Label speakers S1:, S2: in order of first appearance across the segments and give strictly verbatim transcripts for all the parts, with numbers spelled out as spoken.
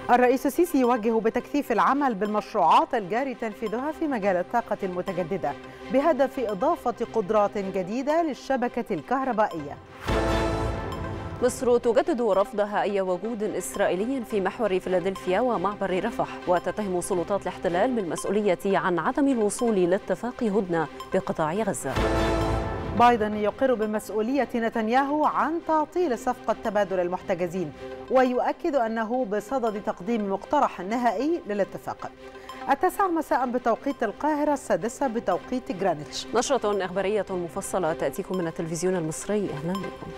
S1: الرئيس السيسي يوجه بتكثيف العمل بالمشروعات الجاري تنفيذها في مجال الطاقة المتجددة بهدف إضافة قدرات جديدة للشبكة الكهربائية.
S2: مصر تجدد رفضها أي وجود إسرائيلي في محور فيلادلفيا ومعبر رفح، وتتهم سلطات الاحتلال بالمسؤولية عن عدم الوصول لاتفاق هدنة بقطاع غزة.
S1: بايدن يقر بمسؤولية نتنياهو عن تعطيل صفقة تبادل المحتجزين، ويؤكد أنه بصدد تقديم مقترح نهائي للاتفاق. التاسعة مساء بتوقيت القاهرة، السادسة بتوقيت جرينتش.
S2: نشرة إخبارية مفصلة تأتيكم من التلفزيون المصري. أهلا بكم.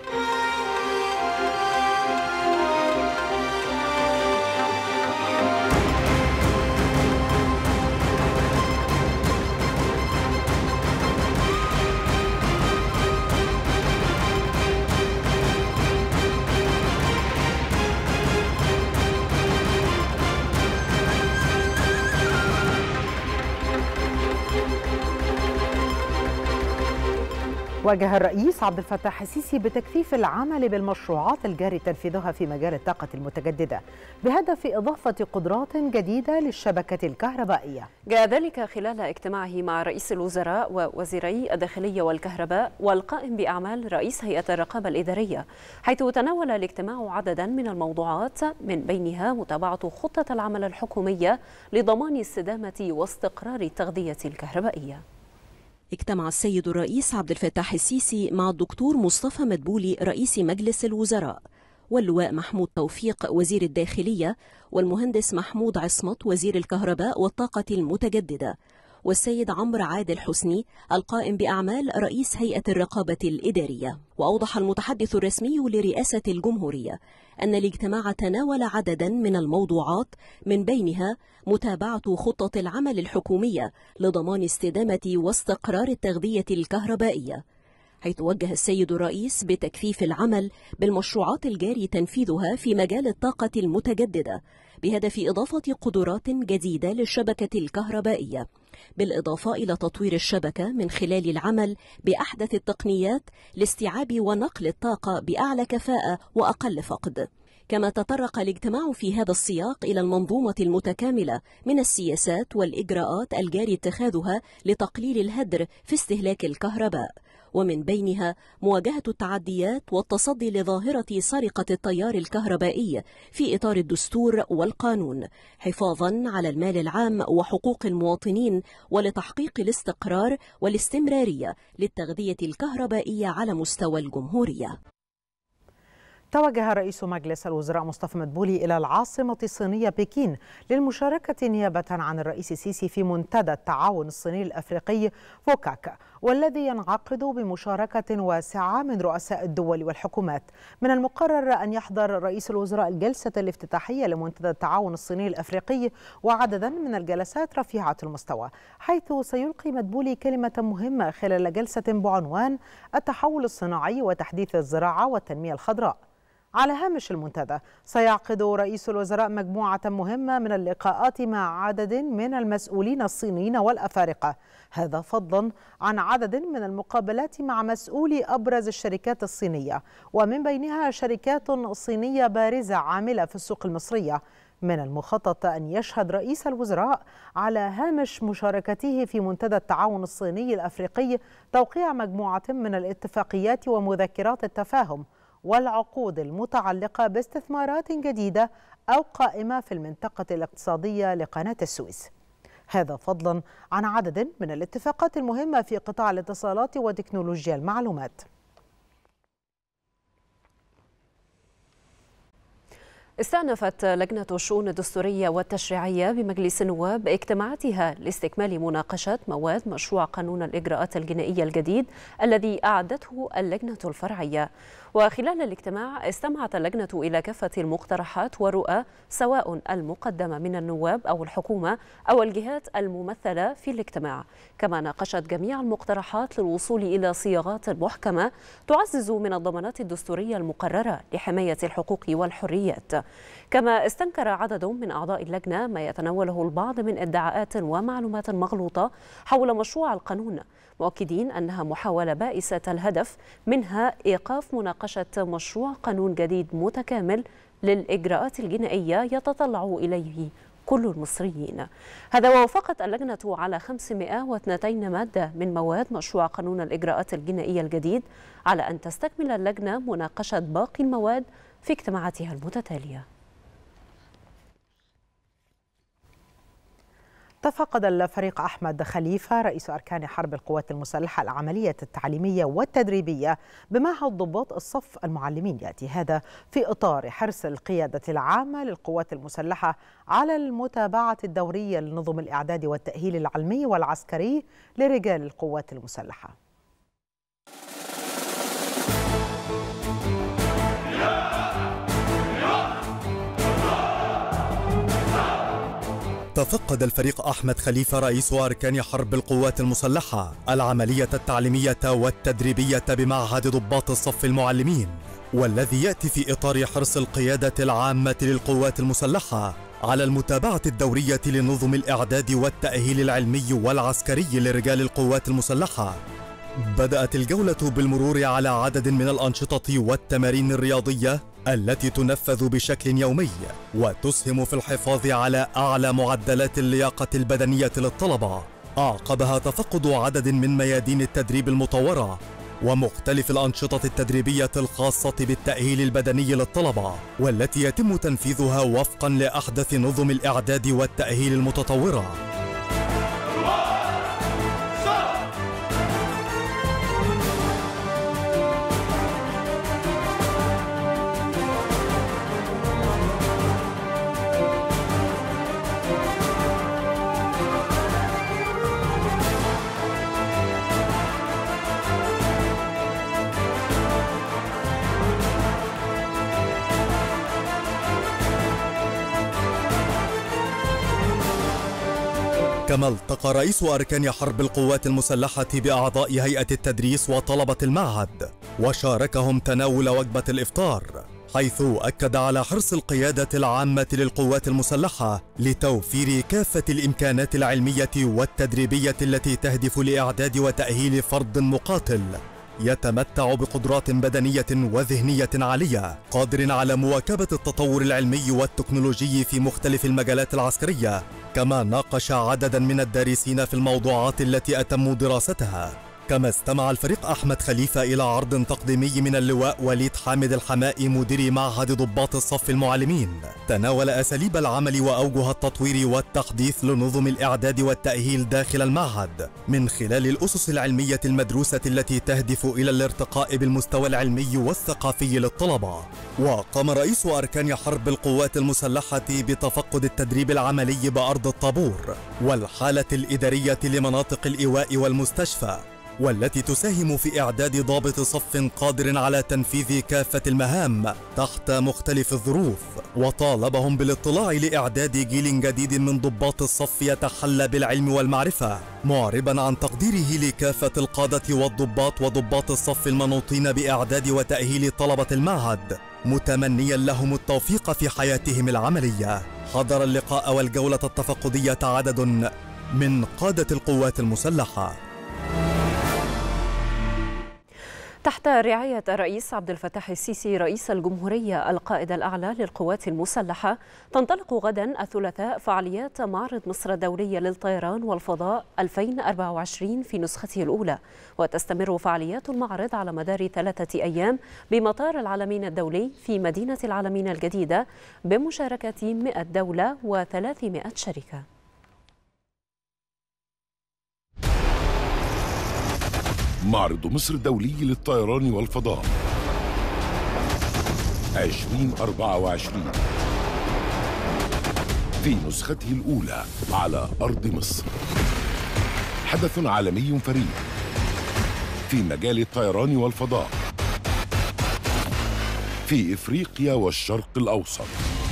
S1: واجه الرئيس عبد الفتاح السيسي بتكثيف العمل بالمشروعات الجاري تنفيذها في مجال الطاقة المتجددة بهدف إضافة قدرات جديدة للشبكة الكهربائية.
S2: جاء ذلك خلال اجتماعه مع رئيس الوزراء ووزيري الداخلية والكهرباء والقائم بأعمال رئيس هيئة الرقابة الإدارية، حيث تناول الاجتماع عددا من الموضوعات من بينها متابعة خطة العمل الحكومية لضمان استدامة واستقرار التغذية الكهربائية.
S3: اجتمع السيد الرئيس عبد الفتاح السيسي مع الدكتور مصطفى مدبولي رئيس مجلس الوزراء، واللواء محمود توفيق وزير الداخلية، والمهندس محمود عصمت وزير الكهرباء والطاقة المتجددة، والسيد عمرو عادل حسني القائم بأعمال رئيس هيئة الرقابة الإدارية. وأوضح المتحدث الرسمي لرئاسة الجمهورية أن الاجتماع تناول عددا من الموضوعات من بينها متابعة خطة العمل الحكومية لضمان استدامة واستقرار التغذية الكهربائية، حيث وجه السيد الرئيس بتكثيف العمل بالمشروعات الجاري تنفيذها في مجال الطاقة المتجددة بهدف إضافة قدرات جديدة للشبكة الكهربائية، بالإضافة إلى تطوير الشبكة من خلال العمل بأحدث التقنيات لاستيعاب ونقل الطاقة بأعلى كفاءة وأقل فقد. كما تطرق الاجتماع في هذا السياق إلى المنظومة المتكاملة من السياسات والإجراءات الجاري اتخاذها لتقليل الهدر في استهلاك الكهرباء، ومن بينها مواجهة التعديات والتصدي لظاهرة سرقة التيار الكهربائي في إطار الدستور والقانون، حفاظا على المال العام وحقوق المواطنين، ولتحقيق الاستقرار والاستمرارية للتغذية الكهربائية على مستوى الجمهورية.
S1: توجه رئيس مجلس الوزراء مصطفى مدبولي إلى العاصمة الصينية بكين للمشاركة نيابة عن الرئيس السيسي في منتدى التعاون الصيني الأفريقي فوكاك، والذي ينعقد بمشاركة واسعة من رؤساء الدول والحكومات. من المقرر أن يحضر رئيس الوزراء الجلسة الافتتاحية لمنتدى التعاون الصيني الأفريقي وعددا من الجلسات رفيعة المستوى، حيث سيلقي مدبولي كلمة مهمة خلال جلسة بعنوان التحول الصناعي وتحديث الزراعة والتنمية الخضراء. على هامش المنتدى سيعقد رئيس الوزراء مجموعة مهمة من اللقاءات مع عدد من المسؤولين الصينيين والأفارقة، هذا فضلا عن عدد من المقابلات مع مسؤولي أبرز الشركات الصينية، ومن بينها شركات صينية بارزة عاملة في السوق المصرية. من المخطط أن يشهد رئيس الوزراء على هامش مشاركته في منتدى التعاون الصيني الأفريقي توقيع مجموعة من الاتفاقيات ومذكرات التفاهم والعقود المتعلقة باستثمارات جديدة أو قائمة في المنطقة الاقتصادية لقناة السويس، هذا فضلا عن عدد من الاتفاقات المهمة في قطاع الاتصالات وتكنولوجيا المعلومات.
S2: استأنفت لجنة الشؤون الدستورية والتشريعية بمجلس النواب اجتماعاتها لاستكمال مناقشة مواد مشروع قانون الإجراءات الجنائية الجديد الذي أعدته اللجنة الفرعية. وخلال الاجتماع استمعت اللجنة إلى كافة المقترحات والرؤى سواء المقدمة من النواب أو الحكومة أو الجهات الممثلة في الاجتماع، كما ناقشت جميع المقترحات للوصول إلى صياغات محكمة تعزز من الضمانات الدستورية المقررة لحماية الحقوق والحريات. كما استنكر عدد من أعضاء اللجنة ما يتناوله البعض من ادعاءات ومعلومات مغلوطة حول مشروع القانون، مؤكدين أنها محاولة بائسة الهدف، منها إيقاف مناقشة مشروع قانون جديد متكامل للإجراءات الجنائية يتطلع إليه كل المصريين. هذا ووافقت اللجنة على خمسمائة واثنين مادة من مواد مشروع قانون الإجراءات الجنائية الجديد، على أن تستكمل اللجنة مناقشة باقي المواد في اجتماعاتها المتتالية.
S1: تفقد الفريق أحمد خليفة رئيس أركان حرب القوات المسلحة العملية التعليمية والتدريبية بمعهد ضباط الصف المعلمين. يأتي هذا في إطار حرص القيادة العامة للقوات المسلحة على المتابعة الدورية لنظم الإعداد والتأهيل العلمي والعسكري لرجال القوات المسلحة.
S4: تفقد الفريق أحمد خليفة رئيس أركان حرب القوات المسلحة العملية التعليمية والتدريبية بمعهد ضباط الصف المعلمين، والذي يأتي في إطار حرص القيادة العامة للقوات المسلحة على المتابعة الدورية لنظم الإعداد والتأهيل العلمي والعسكري لرجال القوات المسلحة. بدأت الجولة بالمرور على عدد من الأنشطة والتمارين الرياضية التي تنفذ بشكل يومي وتسهم في الحفاظ على أعلى معدلات اللياقة البدنية للطلبة. أعقبها تفقد عدد من ميادين التدريب المطورة ومختلف الأنشطة التدريبية الخاصة بالتأهيل البدني للطلبة، والتي يتم تنفيذها وفقا لأحدث نظم الإعداد والتأهيل المتطورة. كما التقى رئيس أركان حرب القوات المسلحة بأعضاء هيئة التدريس وطلبة المعهد وشاركهم تناول وجبة الإفطار، حيث أكد على حرص القيادة العامة للقوات المسلحة لتوفير كافة الإمكانات العلمية والتدريبية التي تهدف لإعداد وتأهيل فرد مقاتل يتمتع بقدرات بدنية وذهنية عالية، قادر على مواكبة التطور العلمي والتكنولوجي في مختلف المجالات العسكرية. كما ناقش عددا من الدارسين في الموضوعات التي أتموا دراستها. كما استمع الفريق أحمد خليفة إلى عرض تقديمي من اللواء وليد حامد الحمائي مدير معهد ضباط الصف المعلمين، تناول أساليب العمل وأوجه التطوير والتحديث لنظم الإعداد والتأهيل داخل المعهد من خلال الأسس العلمية المدروسة التي تهدف إلى الارتقاء بالمستوى العلمي والثقافي للطلبة. وقام رئيس أركان حرب القوات المسلحة بتفقد التدريب العملي بأرض الطابور والحالة الإدارية لمناطق الإيواء والمستشفى، والتي تساهم في إعداد ضابط صف قادر على تنفيذ كافة المهام تحت مختلف الظروف. وطالبهم بالاطلاع لإعداد جيل جديد من ضباط الصف يتحلى بالعلم والمعرفة، معربا عن تقديره لكافة القادة والضباط وضباط الصف المنوطين بإعداد وتأهيل طلبة المعهد، متمنيا لهم التوفيق في حياتهم العملية. حضر اللقاء والجولة التفقدية عدد من قادة القوات المسلحة.
S2: تحت رعاية الرئيس عبد الفتاح السيسي رئيس الجمهورية القائد الأعلى للقوات المسلحة، تنطلق غدا الثلاثاء فعاليات معرض مصر الدولي للطيران والفضاء ألفين وأربعة وعشرين في نسخته الأولى، وتستمر فعاليات المعرض على مدار ثلاثة أيام بمطار العلمين الدولي في مدينة العلمين الجديدة بمشاركة مئة دولة وثلاثمائة شركة.
S5: معرض مصر الدولي للطيران والفضاء ألفين وأربعة وعشرين في نسخته الأولى على أرض مصر، حدث عالمي فريد في مجال الطيران والفضاء في إفريقيا والشرق الأوسط،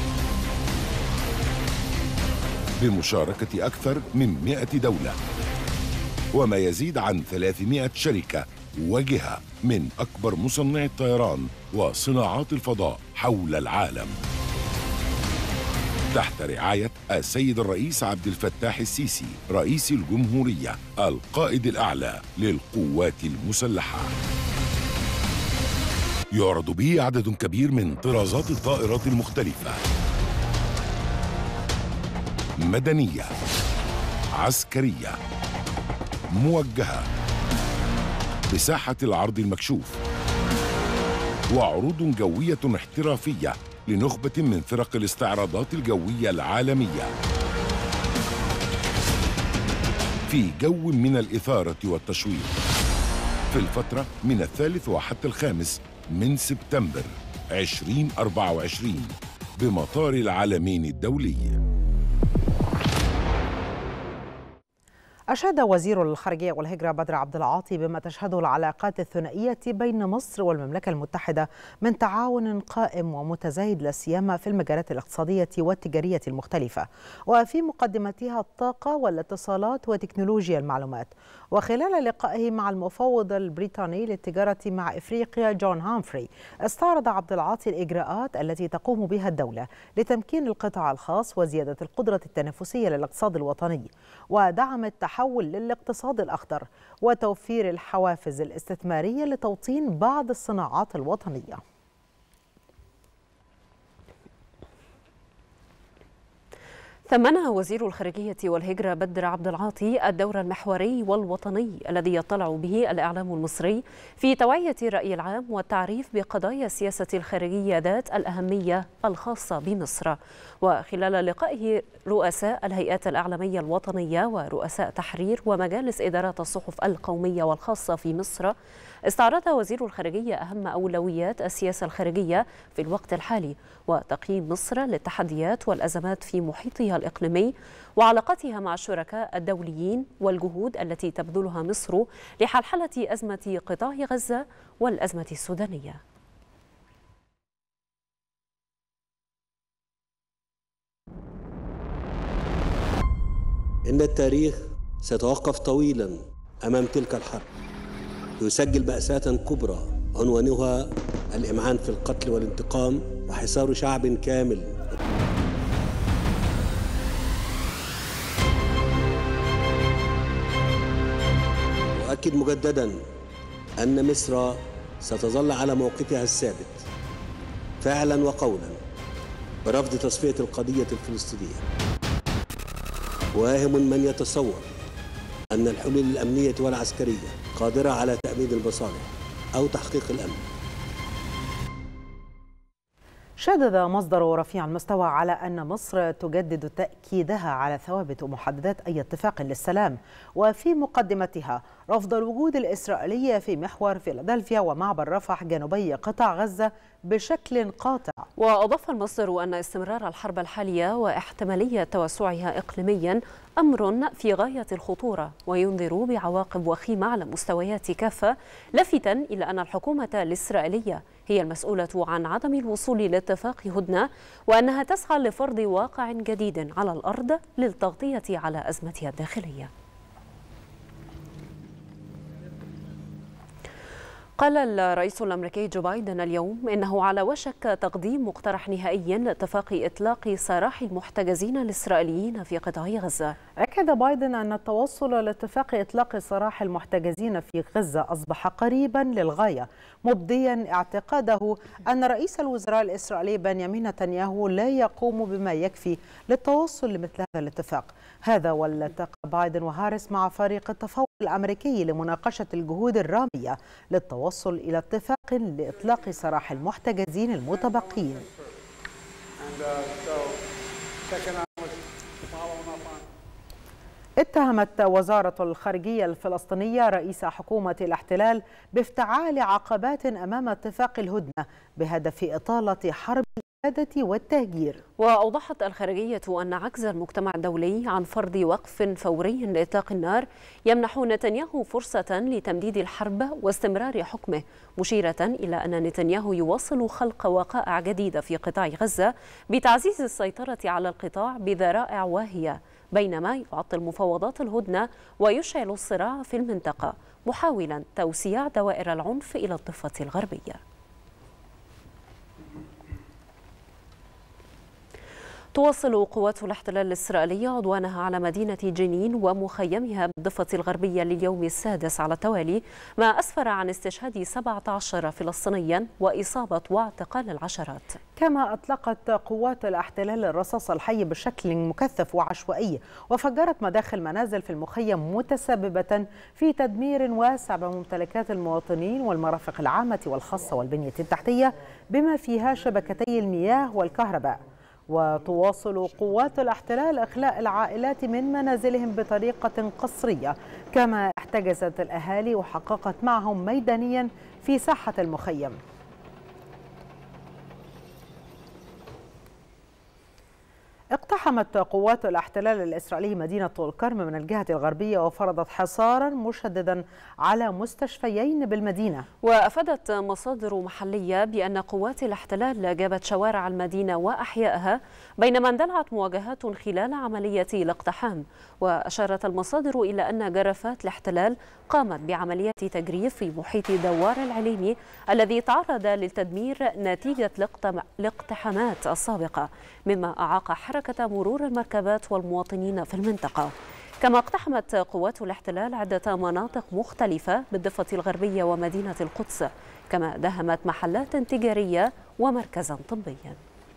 S5: بمشاركة أكثر من مئة دولة وما يزيد عن ثلاثمائة شركة وجهة من أكبر مصنعي الطيران وصناعات الفضاء حول العالم، تحت رعاية السيد الرئيس عبد الفتاح السيسي رئيس الجمهورية القائد الأعلى للقوات المسلحة. يعرض به عدد كبير من طرازات الطائرات المختلفة، مدنية، عسكرية، موجهة، بساحة العرض المكشوف، وعروض جوية احترافية لنخبة من فرق الاستعراضات الجوية العالمية في جو من الإثارة والتشويق في الفترة من الثالث وحتى الخامس من سبتمبر ألفين وأربعة وعشرين بمطار العالمين الدولي.
S1: أشاد وزير الخارجية والهجرة بدر عبد العاطي بما تشهده العلاقات الثنائية بين مصر والمملكة المتحدة من تعاون قائم ومتزايد لا سيما في المجالات الاقتصادية والتجارية المختلفة، وفي مقدمتها الطاقة والاتصالات وتكنولوجيا المعلومات. وخلال لقائه مع المفوض البريطاني للتجارة مع إفريقيا جون هامفري، استعرض عبد العاطي الإجراءات التي تقوم بها الدولة لتمكين القطاع الخاص وزيادة القدرة التنافسية للاقتصاد الوطني، ودعم التحول للاقتصاد الأخضر وتوفير الحوافز الاستثمارية لتوطين بعض الصناعات الوطنية.
S2: ثمن وزير الخارجية والهجرة بدر عبد العاطي الدور المحوري والوطني الذي يطلع به الإعلام المصري في توعية الرأي العام والتعريف بقضايا السياسة الخارجية ذات الأهمية الخاصة بمصر. وخلال لقائه رؤساء الهيئات الإعلامية الوطنية ورؤساء تحرير ومجالس إدارات الصحف القومية والخاصة في مصر، استعرض وزير الخارجية أهم أولويات السياسة الخارجية في الوقت الحالي وتقييم مصر للتحديات والأزمات في محيطها الإقليمي وعلاقتها مع الشركاء الدوليين والجهود التي تبذلها مصر لحلحلة أزمة قطاع غزة والأزمة السودانية.
S6: إن التاريخ سيتوقف طويلا أمام تلك الحرب، يسجل مأساة كبرى عنوانها الإمعان في القتل والانتقام وحصار شعب كامل. وأكد مجددا أن مصر ستظل على موقفها الثابت فعلا وقولا برفض تصفية القضية الفلسطينية. واهم من يتصور أن الحلول الأمنية والعسكرية قادرة على تأمين المصالح أو تحقيق الأمن.
S1: شدد مصدر رفيع المستوى على أن مصر تجدد تأكيدها على ثوابت ومحددات أي اتفاق للسلام، وفي مقدمتها رفض الوجود الإسرائيلي في محور فيلادلفيا ومعبر رفح جنوبي قطاع غزة بشكل قاطع.
S2: وأضاف المصدر أن استمرار الحرب الحالية واحتمالية توسعها إقليميا أمر في غاية الخطورة وينذر بعواقب وخيمة على مستويات كافة، لافتا إلى أن الحكومة الإسرائيلية هي المسؤولة عن عدم الوصول لاتفاق هدنة، وأنها تسعى لفرض واقع جديد على الأرض للتغطية على أزمتها الداخلية. قال الرئيس الأمريكي جو بايدن اليوم إنه على وشك تقديم مقترح نهائي لاتفاق إطلاق سراح المحتجزين الإسرائيليين في قطاع غزة.
S1: أكد بايدن أن التوصل لاتفاق إطلاق سراح المحتجزين في غزة أصبح قريبا للغاية، مبديا اعتقاده أن رئيس الوزراء الإسرائيلي بنيامين نتنياهو لا يقوم بما يكفي للتوصل لمثل هذا الاتفاق. هذا والتقى بايدن وهاريس مع فريق التفاوض الأمريكي لمناقشة الجهود الرامية للتوصل إلى اتفاق لإطلاق سراح المحتجزين المتبقين. اتهمت وزارة الخارجية الفلسطينية رئيس حكومة الاحتلال بافتعال عقبات أمام اتفاق الهدنة بهدف إطالة حرب الإبادة والتهجير.
S2: وأوضحت الخارجية أن عجز المجتمع الدولي عن فرض وقف فوري لإطلاق النار يمنح نتنياهو فرصة لتمديد الحرب واستمرار حكمه، مشيرة إلى أن نتنياهو يواصل خلق وقائع جديدة في قطاع غزة بتعزيز السيطرة على القطاع بذرائع واهية، بينما يعطل مفاوضات الهدنة ويشعل الصراع في المنطقة، محاولا توسيع دوائر العنف إلى الضفة الغربية. تواصل قوات الاحتلال الإسرائيلية عدوانها على مدينة جنين ومخيمها بالضفة الغربية لليوم السادس على التوالي، ما أسفر عن استشهاد سبعة عشر فلسطينيا وإصابة واعتقال العشرات.
S1: كما أطلقت قوات الاحتلال الرصاص الحي بشكل مكثف وعشوائي وفجرت مداخل منازل في المخيم متسببة في تدمير واسع بممتلكات المواطنين والمرافق العامة والخاصة والبنية التحتية بما فيها شبكتي المياه والكهرباء. وتواصل قوات الاحتلال إخلاء العائلات من منازلهم بطريقة قسرية، كما احتجزت الأهالي وحققت معهم ميدانيا في ساحة المخيم. اقتحمت قوات الاحتلال الإسرائيلي مدينة طول كرم من الجهة الغربية وفرضت حصارا مشددا على مستشفيين بالمدينة.
S2: وأفادت مصادر محلية بأن قوات الاحتلال جابت شوارع المدينة وأحيائها بينما اندلعت مواجهات خلال عملية الاقتحام. وأشارت المصادر إلى أن جرافات الاحتلال قامت بعملية تجريف في محيط دوار العليمي الذي تعرض للتدمير نتيجة الاقتحامات السابقة، مما أعاق حركة مرور المركبات والمواطنين في المنطقة. كما اقتحمت قوات الاحتلال عدة مناطق مختلفة بالضفة الغربية ومدينة القدس، كما دهمت محلات تجارية ومركزا طبيا.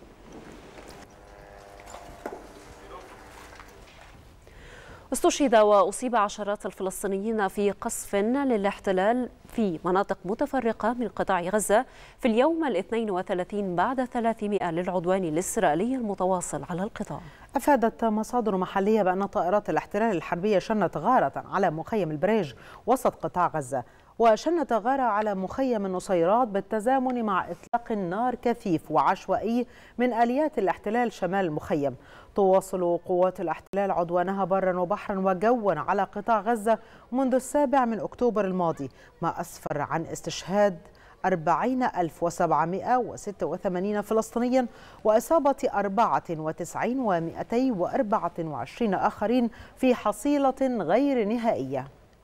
S2: استشهد وأصيب عشرات الفلسطينيين في قصف للاحتلال في مناطق متفرقة من قطاع غزة في اليوم الاثنين وثلاثين بعد ثلاثمائة للعدوان الإسرائيلي المتواصل على القطاع.
S1: أفادت مصادر محلية بأن طائرات الاحتلال الحربية شنت غارة على مخيم البريج وسط قطاع غزة، وشنت غارة على مخيم النصيرات بالتزامن مع إطلاق النار كثيف وعشوائي من آليات الاحتلال شمال المخيم. تواصل قوات الاحتلال عدوانها برا وبحرا وجوا على قطاع غزة منذ السابع من أكتوبر الماضي، ما أسفر عن استشهاد أربعين ألف وسبعمائة وستة وثمانين فلسطينيا وإصابة أربعة وتسعين ومائتين وأربعة وعشرين آخرين في حصيلة غير نهائية.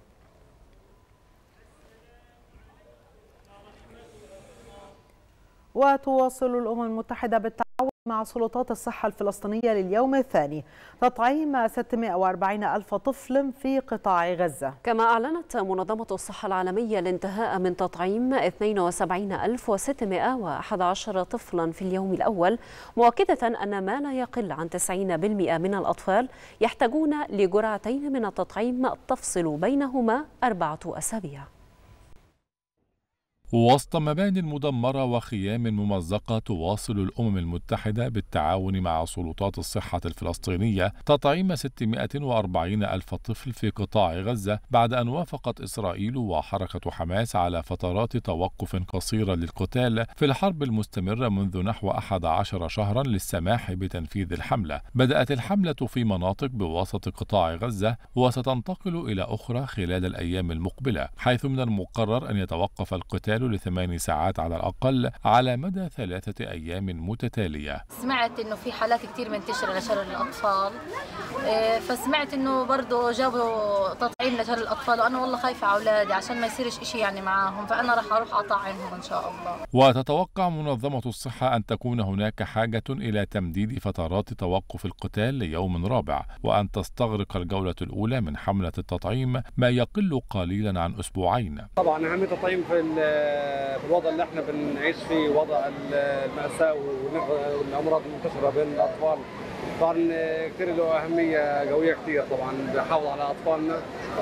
S1: وتواصل الأمم المتحدة بالتعاون مع سلطات الصحة الفلسطينية لليوم الثاني تطعيم ستمائة وأربعين ألف طفل في قطاع غزة.
S2: كما أعلنت منظمة الصحة العالمية الانتهاء من تطعيم اثنين وسبعين ألف وستمائة وأحد عشر طفلا في اليوم الأول، مؤكدة أن ما لا يقل عن تسعين بالمئة من الأطفال يحتاجون لجرعتين من التطعيم تفصل بينهما أربعة أسابيع.
S7: وسط مباني مدمرة وخيام ممزقة، تواصل الأمم المتحدة بالتعاون مع سلطات الصحة الفلسطينية تطعيم ستمائة وأربعين ألف طفل في قطاع غزة بعد أن وافقت إسرائيل وحركة حماس على فترات توقف قصيرة للقتال في الحرب المستمرة منذ نحو أحد عشر شهرا للسماح بتنفيذ الحملة. بدأت الحملة في مناطق بوسط قطاع غزة وستنتقل إلى أخرى خلال الأيام المقبلة، حيث من المقرر أن يتوقف القتال لثماني ساعات على الأقل على مدى ثلاثة أيام متتالية.
S8: سمعت إنه في حالات كتير منتشرة لشلل الأطفال، فسمعت إنه برضه جابوا تطعيم لشلل الأطفال، وأنا والله خايفة على أولادي عشان ما يصيرش إشي يعني معاهم، فأنا راح أروح أطعمهم إن شاء الله.
S7: وتتوقع منظمة الصحة أن تكون هناك حاجة إلى تمديد فترات توقف القتال ليوم رابع، وأن تستغرق الجولة الأولى من حملة التطعيم ما يقل قليلا عن أسبوعين.
S9: طبعا أهم التطعيم في في الوضع اللي احنا بنعيش فيه، وضع المأساة والأمراض المنتشرة بين الأطفال، طبعا كثير له أهمية قوية كثير. طبعا بحافظ على أطفالنا،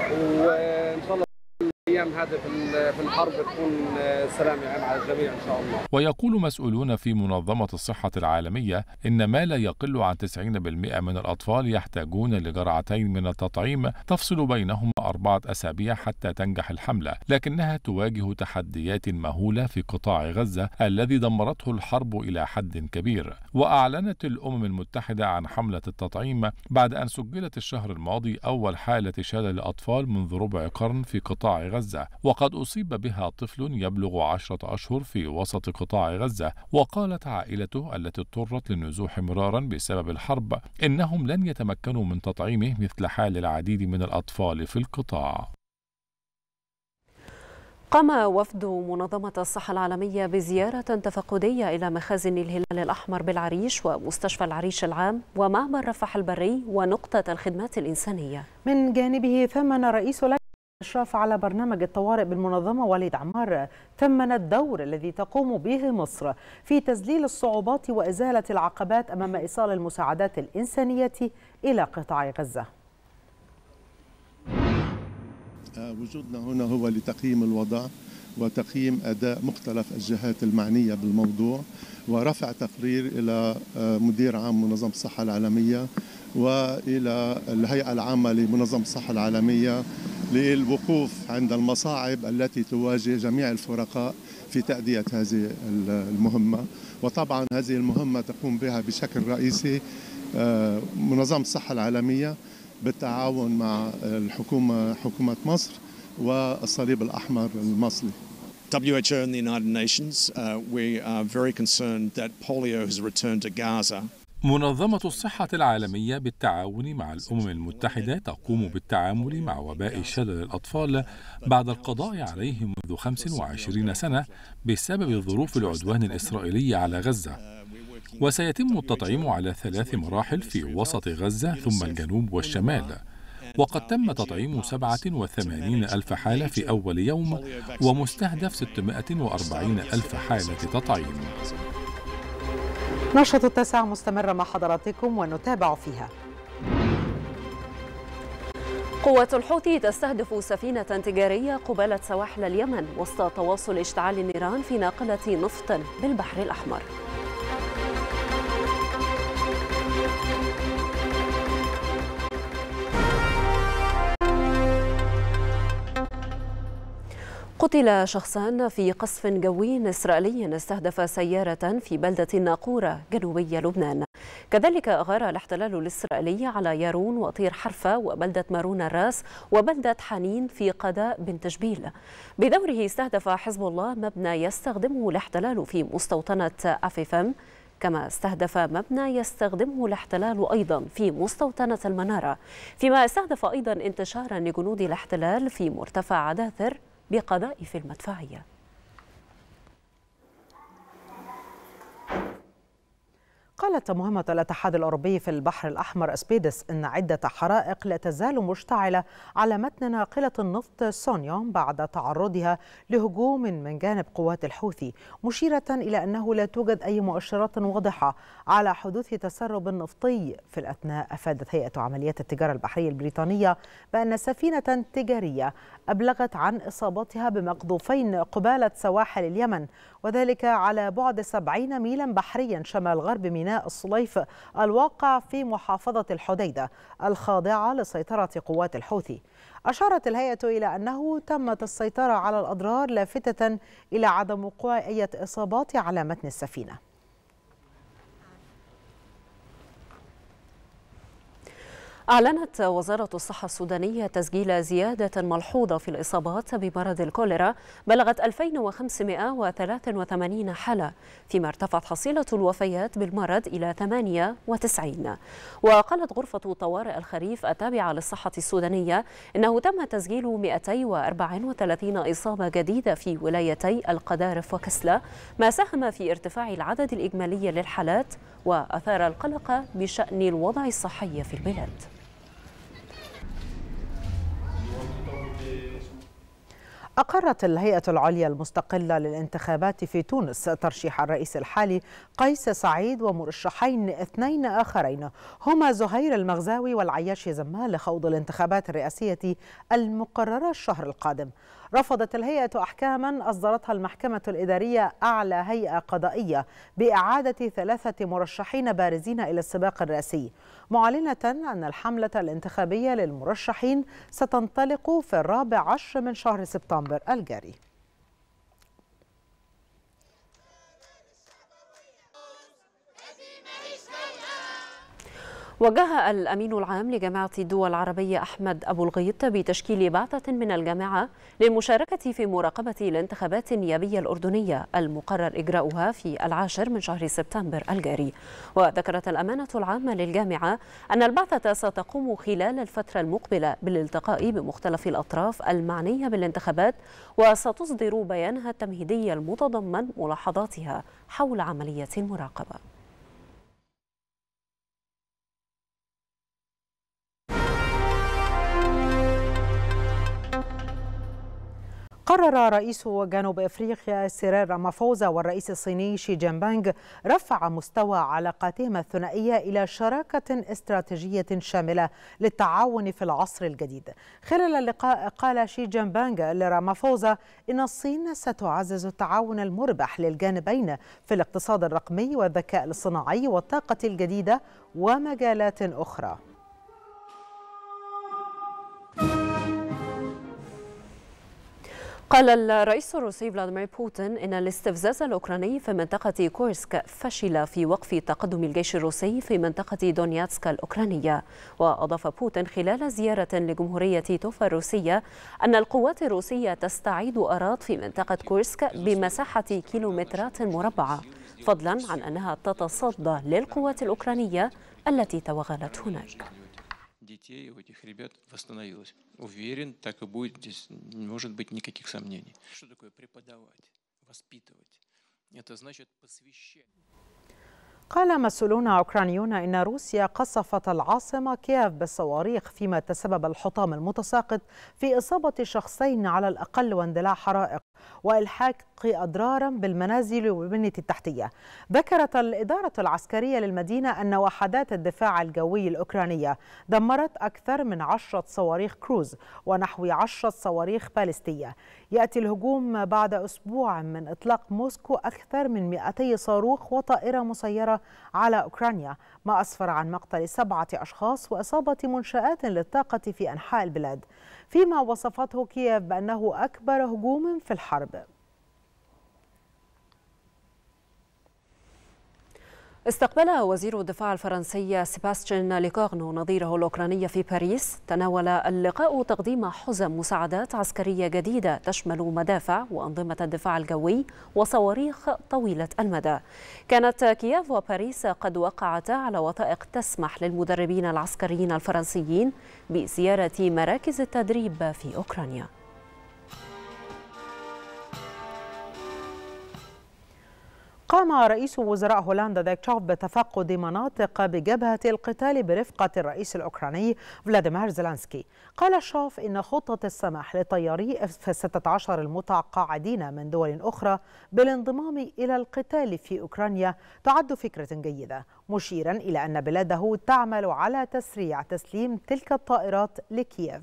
S9: وإن شاء الله الأيام هذه في الحرب تكون سلام يعني على الجميع إن شاء الله.
S7: ويقول مسؤولون في منظمة الصحة العالمية إن ما لا يقل عن تسعين بالمئة من الأطفال يحتاجون لجرعتين من التطعيم تفصل بينهما أربعة أسابيع حتى تنجح الحملة، لكنها تواجه تحديات مهولة في قطاع غزة الذي دمرته الحرب إلى حد كبير. وأعلنت الأمم المتحدة عن حملة التطعيم بعد أن سجلت الشهر الماضي أول حالة شلل أطفال منذ ربع قرن في قطاع غزة، وقد أصيب بها طفل يبلغ عشرة أشهر في وسط قطاع غزة. وقالت عائلته التي اضطرت للنزوح مرارا بسبب الحرب إنهم لن يتمكنوا من تطعيمه مثل حال العديد من الأطفال في القطاع.
S2: قام وفد منظمة الصحة العالمية بزيارة تفقدية إلى مخازن الهلال الأحمر بالعريش ومستشفى العريش العام ومعبر رفح البري ونقطة الخدمات الإنسانية.
S1: من جانبه ثمن رئيس لجنة الإشراف على برنامج الطوارئ بالمنظمة وليد عمار ثمن الدور الذي تقوم به مصر في تذليل الصعوبات وإزالة العقبات أمام إيصال المساعدات الإنسانية إلى قطاع غزة.
S10: وجودنا هنا هو لتقييم الوضع وتقييم أداء مختلف الجهات المعنية بالموضوع ورفع تقرير إلى مدير عام منظمة الصحة العالمية وإلى الهيئة العامة لمنظمة الصحة العالمية للوقوف عند المصاعب التي تواجه جميع الفرقاء في تأدية هذه المهمة. وطبعا هذه المهمة تقوم بها بشكل رئيسي منظمة الصحة العالمية بالتعاون مع الحكومة حكومة مصر والصليب الأحمر المصري.
S11: W H O and the United Nations, uh, we are very concerned that polio has returned to Gaza.
S7: منظمة الصحة العالمية بالتعاون مع الأمم المتحدة تقوم بالتعامل مع وباء شلل الأطفال بعد القضاء عليه منذ خمس وعشرين سنة بسبب ظروف العدوان الإسرائيلي على غزة. وسيتم التطعيم على ثلاث مراحل في وسط غزة ثم الجنوب والشمال، وقد تم تطعيم سبعة وثمانين ألف حالة في أول يوم ومستهدف ستمائة وأربعين ألف حالة تطعيم.
S1: نشرة التاسعة مستمرة مع حضراتكم ونتابع فيها.
S2: قوة الحوثي تستهدف سفينة تجارية قبالة سواحل اليمن وسط تواصل اشتعال النيران في ناقلة نفط بالبحر الأحمر. قتل شخصان في قصف جوي إسرائيلي استهدف سيارة في بلدة الناقورة جنوبي لبنان. كذلك أغار الاحتلال الإسرائيلي على يارون وطير حرفة وبلدة مارون الراس وبلدة حنين في قضاء بنت جبيل. بدوره استهدف حزب الله مبنى يستخدمه الاحتلال في مستوطنة أفيفم، كما استهدف مبنى يستخدمه الاحتلال أيضا في مستوطنة المنارة، فيما استهدف أيضا انتشارا لجنود الاحتلال في مرتفع عداثر بقذائف المدفعية.
S1: قالت مهمة الاتحاد الأوروبي في البحر الأحمر أسبيدس إن عدة حرائق لا تزال مشتعلة على متن ناقلة النفط سونيوم بعد تعرضها لهجوم من جانب قوات الحوثي، مشيرة إلى أنه لا توجد أي مؤشرات واضحة على حدوث تسرب نفطي في الأثناء. أفادت هيئة عمليات التجارة البحرية البريطانية بأن سفينة تجارية أبلغت عن إصابتها بمقذوفين قبالة سواحل اليمن، وذلك على بعد سبعين ميلا بحريا شمال غرب ميناء الصليف الواقع في محافظة الحديدة الخاضعة لسيطرة قوات الحوثي. أشارت الهيئة إلى أنه تمت السيطرة على الأضرار لافتة إلى عدم وقوع أي إصابات على متن السفينة.
S2: أعلنت وزارة الصحة السودانية تسجيل زيادة ملحوظة في الإصابات بمرض الكوليرا بلغت ألفين وخمسمائة وثلاثة وثمانين حالة، فيما ارتفعت حصيلة الوفيات بالمرض إلى ثمانية وتسعين. وقالت غرفة طوارئ الخريف التابعة للصحة السودانية إنه تم تسجيل مئتين وأربعة وثلاثين إصابة جديدة في ولايتي القذارف وكسلة، ما ساهم في ارتفاع العدد الإجمالي للحالات وأثار القلق بشأن الوضع الصحي في البلاد.
S1: أقرت الهيئة العليا المستقلة للانتخابات في تونس ترشيح الرئيس الحالي قيس سعيد ومرشحين اثنين آخرين هما زهير المغزاوي والعياش زمال لخوض الانتخابات الرئاسية المقررة الشهر القادم. رفضت الهيئة أحكاما أصدرتها المحكمة الإدارية أعلى هيئة قضائية بإعادة ثلاثة مرشحين بارزين إلى السباق الرئاسي، معلنة أن الحملة الانتخابية للمرشحين ستنطلق في الرابع عشر من شهر سبتمبر الجاري.
S2: وجه الأمين العام لجامعة الدول العربية أحمد أبو الغيط بتشكيل بعثة من الجامعة للمشاركة في مراقبة الانتخابات النيابية الأردنية المقرر إجراؤها في العاشر من شهر سبتمبر الجاري. وذكرت الأمانة العامة للجامعة أن البعثة ستقوم خلال الفترة المقبلة بالالتقاء بمختلف الأطراف المعنية بالانتخابات، وستصدر بيانها التمهيدي المتضمن ملاحظاتها حول عملية المراقبة.
S1: قرر رئيس جنوب افريقيا سيريل رامافوزا والرئيس الصيني شي جين بينغ رفع مستوى علاقاتهما الثنائيه الى شراكه استراتيجيه شامله للتعاون في العصر الجديد. خلال اللقاء قال شي جين بينغ لرامافوزا ان الصين ستعزز التعاون المربح للجانبين في الاقتصاد الرقمي والذكاء الاصطناعي والطاقه الجديده ومجالات اخرى.
S2: قال الرئيس الروسي فلاديمير بوتين إن الاستفزاز الأوكراني في منطقة كورسك فشل في وقف تقدم الجيش الروسي في منطقة دونياتسك الأوكرانية. وأضاف بوتين خلال زيارة لجمهورية توفا الروسية أن القوات الروسية تستعيد أراضٍ في منطقة كورسك بمساحة كيلومترات مربعة، فضلا عن أنها تتصدى للقوات الأوكرانية التي توغلت هناك.
S12: детей у этих ребят восстановилось. Уверен, так и будет, здесь не может быть никаких сомнений. Что такое преподавать, воспитывать? Это значит посвящать.
S1: قال مسؤولون أوكرانيون إن روسيا قصفت العاصمة كييف بالصواريخ، فيما تسبب الحطام المتساقط في إصابة شخصين على الأقل واندلاع حرائق وإلحاق أضرار بالمنازل والبنية التحتية. ذكرت الإدارة العسكرية للمدينة أن وحدات الدفاع الجوي الأوكرانية دمرت أكثر من عشرة صواريخ كروز ونحو عشرة صواريخ باليستية. يأتي الهجوم بعد أسبوع من إطلاق موسكو أكثر من مئتي صاروخ وطائرة مسيرة على أوكرانيا، ما أسفر عن مقتل سبعة أشخاص وإصابة منشآت للطاقة في أنحاء البلاد، فيما وصفته كييف بأنه أكبر هجوم في الحرب.
S2: استقبل وزير الدفاع الفرنسي سيباستيان ليكورنو نظيره الأوكراني في باريس. تناول اللقاء تقديم حزم مساعدات عسكرية جديدة تشمل مدافع وأنظمة الدفاع الجوي وصواريخ طويلة المدى. كانت كييف وباريس قد وقعتا على وثائق تسمح للمدربين العسكريين الفرنسيين بزيارة مراكز التدريب في أوكرانيا.
S1: قام رئيس وزراء هولندا ديك تشوف بتفقد مناطق بجبهة القتال برفقة الرئيس الأوكراني فلاديمير زيلينسكي. قال شوف إن خطة السماح لطياري إف ستة عشر المتقاعدين من دول أخرى بالانضمام إلى القتال في أوكرانيا تعد فكرة جيدة، مشيرا إلى أن بلاده تعمل على تسريع تسليم تلك الطائرات لكييف.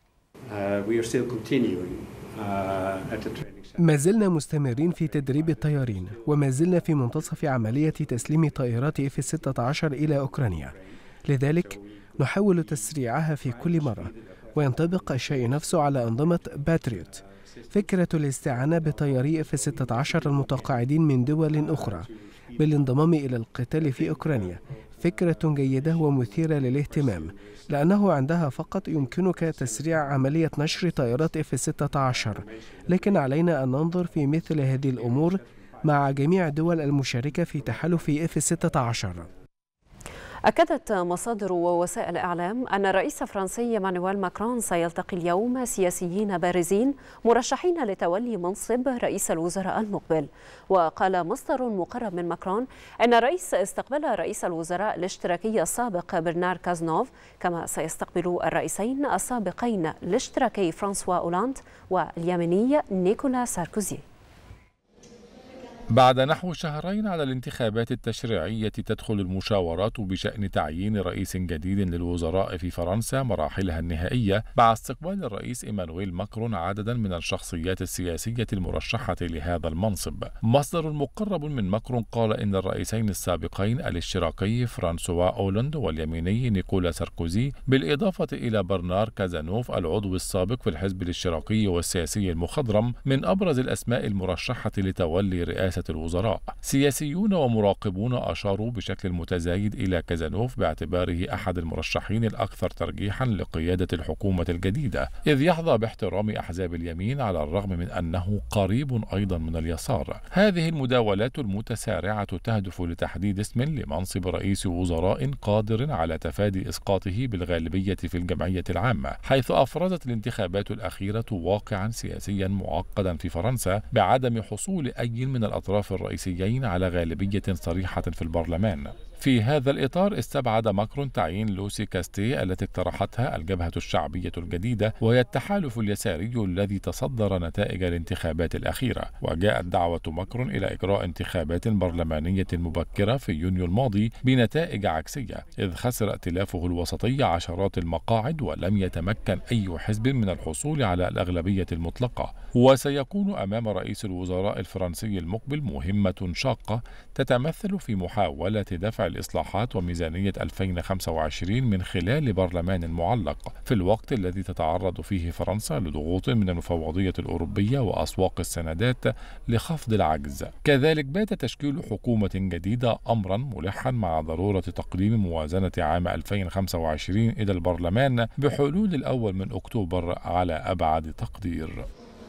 S13: ما زلنا مستمرين في تدريب الطيارين، وما زلنا في منتصف عملية تسليم طائرات إف ستة عشر إلى أوكرانيا، لذلك نحاول تسريعها في كل مرة، وينطبق الشيء نفسه على أنظمة باتريوت. فكرة الاستعانة بطياري إف ستة عشر المتقاعدين من دول أخرى بالانضمام إلى القتال في أوكرانيا فكرة جيدة ومثيرة للاهتمام، لأنه عندها فقط يمكنك تسريع عملية نشر طائرات إف ستة عشر، لكن علينا أن ننظر في مثل هذه الأمور مع جميع الدول المشاركة في تحالف إف ستة عشر.
S2: أكدت مصادر ووسائل إعلام أن الرئيس الفرنسي إيمانويل ماكرون سيلتقي اليوم سياسيين بارزين مرشحين لتولي منصب رئيس الوزراء المقبل. وقال مصدر مقرب من ماكرون أن الرئيس استقبل رئيس الوزراء الاشتراكي السابق برنار كازنوف، كما سيستقبل الرئيسين السابقين الاشتراكي فرانسوا أولاند واليمني نيكولا ساركوزي.
S7: بعد نحو شهرين على الانتخابات التشريعية تدخل المشاورات بشأن تعيين رئيس جديد للوزراء في فرنسا مراحلها النهائية مع استقبال الرئيس إيمانويل ماكرون عددا من الشخصيات السياسية المرشحة لهذا المنصب. مصدر مقرب من ماكرون قال إن الرئيسين السابقين الاشتراكي فرانسوا أولاند واليميني نيكولا ساركوزي بالإضافة إلى برنار كازانوف العضو السابق في الحزب الاشتراكي والسياسي المخضرم من أبرز الأسماء المرشحة لتولي رئاسة رئاسة الوزراء. سياسيون ومراقبون أشاروا بشكل متزايد إلى كازانوف باعتباره أحد المرشحين الأكثر ترجيحا لقيادة الحكومة الجديدة، إذ يحظى باحترام أحزاب اليمين على الرغم من أنه قريب أيضا من اليسار. هذه المداولات المتسارعة تهدف لتحديد اسم لمنصب رئيس وزراء قادر على تفادي إسقاطه بالغالبية في الجمعية العامة، حيث أفرزت الانتخابات الأخيرة واقعا سياسيا معقدا في فرنسا بعدم حصول أي من الأطراف الرئيسيين على غالبية صريحة في البرلمان. في هذا الإطار استبعد ماكرون تعيين لوسي كاستي التي اقترحتها الجبهة الشعبية الجديدة، وهي التحالف اليساري الذي تصدر نتائج الانتخابات الأخيرة. وجاءت دعوة ماكرون إلى إجراء انتخابات برلمانية مبكرة في يونيو الماضي بنتائج عكسية، إذ خسر ائتلافه الوسطي عشرات المقاعد ولم يتمكن أي حزب من الحصول على الأغلبية المطلقة. وسيكون أمام رئيس الوزراء الفرنسي المقبل مهمة شاقة تتمثل في محاولة دفع الإصلاحات وميزانية ألفين وخمسة وعشرين من خلال برلمان معلق، في الوقت الذي تتعرض فيه فرنسا لضغوط من المفوضية الأوروبية وأسواق السندات لخفض العجز. كذلك بات تشكيل حكومة جديدة أمرا ملحا مع ضرورة تقديم موازنة عام ألفين وخمسة وعشرين إلى البرلمان بحلول الأول من أكتوبر على أبعد تقدير.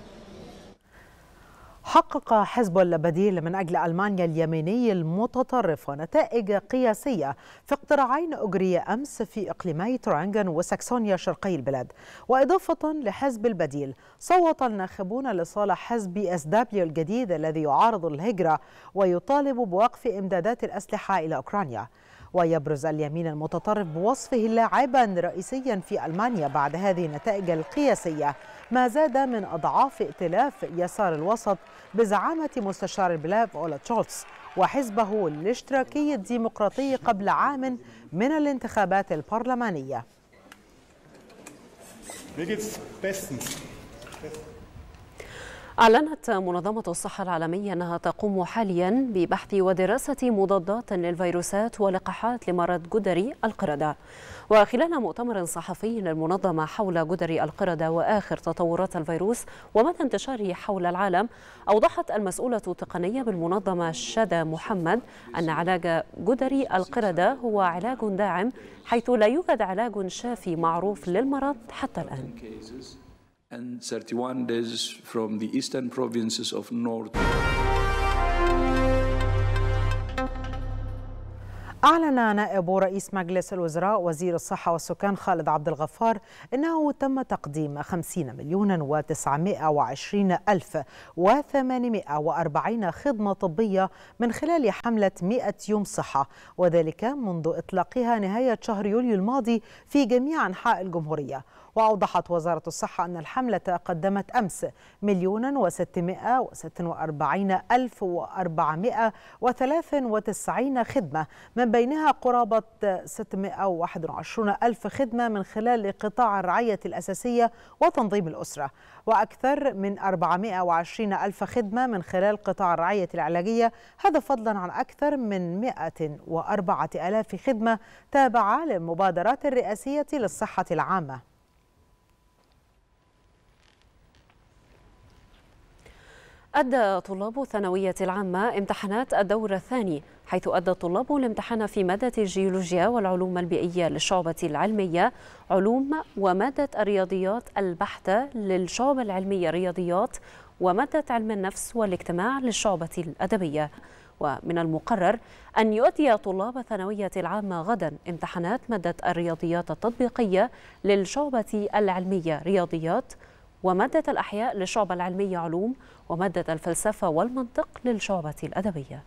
S1: حقق حزب البديل من أجل ألمانيا اليميني المتطرف نتائج قياسية في اقتراعين أجري أمس في إقليمي تورنغن وساكسونيا شرقي البلاد. وإضافة لحزب البديل، صوت الناخبون لصالح حزب بي اس دبليو الجديد الذي يعارض الهجرة ويطالب بوقف إمدادات الأسلحة إلى أوكرانيا. ويبرز اليمين المتطرف بوصفه لاعبا رئيسيا في ألمانيا بعد هذه النتائج القياسية، ما زاد من أضعاف ائتلاف يسار الوسط بزعامة مستشار البلاد أولاف شولتز وحزبه الاشتراكي الديمقراطي قبل عام من الانتخابات البرلمانية.
S2: أعلنت منظمة الصحة العالمية أنها تقوم حاليا ببحث ودراسة مضادات للفيروسات ولقاحات لمرض جدري القردة. وخلال مؤتمر صحفي للمنظمة حول جدري القردة وآخر تطورات الفيروس ومدى انتشاره حول العالم، أوضحت المسؤولة التقنية بالمنظمة شادى محمد أن علاج جدري القردة هو علاج داعم، حيث لا يوجد علاج شافي معروف للمرض حتى الآن.
S14: and thirty-one days from the eastern provinces of North.
S1: أعلن نائب رئيس مجلس الوزراء وزير الصحة والسكان خالد عبد الغفار أنه تم تقديم خمسين مليون وتسعمائة وعشرين ألف وثمانمائة وأربعين خدمة طبية من خلال حملة مئة يوم صحة، وذلك منذ إطلاقها نهاية شهر يوليو الماضي في جميع أنحاء الجمهورية. وأوضحت وزارة الصحة أن الحملة قدمت أمس مليون وستمائة وستة وأربعين ألف وأربعمائة وثلاثة وتسعين خدمة، من بينها قرابة ستمائة وواحد وعشرين ألف خدمة من خلال قطاع الرعاية الأساسية وتنظيم الأسرة، وأكثر من أربعمائة وعشرين ألف خدمة من خلال قطاع الرعاية العلاجية، هذا فضلا عن أكثر من مائة وأربعة آلاف خدمة تابعة للمبادرات الرئاسية للصحة العامة.
S2: أدى طلاب الثانوية العامة امتحانات الدور الثاني، حيث أدى الطلاب الامتحان في مادة الجيولوجيا والعلوم البيئية للشعبة العلمية علوم، ومادة الرياضيات البحتة للشعبة العلمية رياضيات، ومادة علم النفس والاجتماع للشعبة الأدبية. ومن المقرر أن يؤدي طلاب الثانوية العامة غدا امتحانات مادة الرياضيات التطبيقية للشعبة العلمية رياضيات، ومادة الأحياء للشعبة العلمية علوم، ومادة الفلسفة والمنطق للشعبة الأدبية.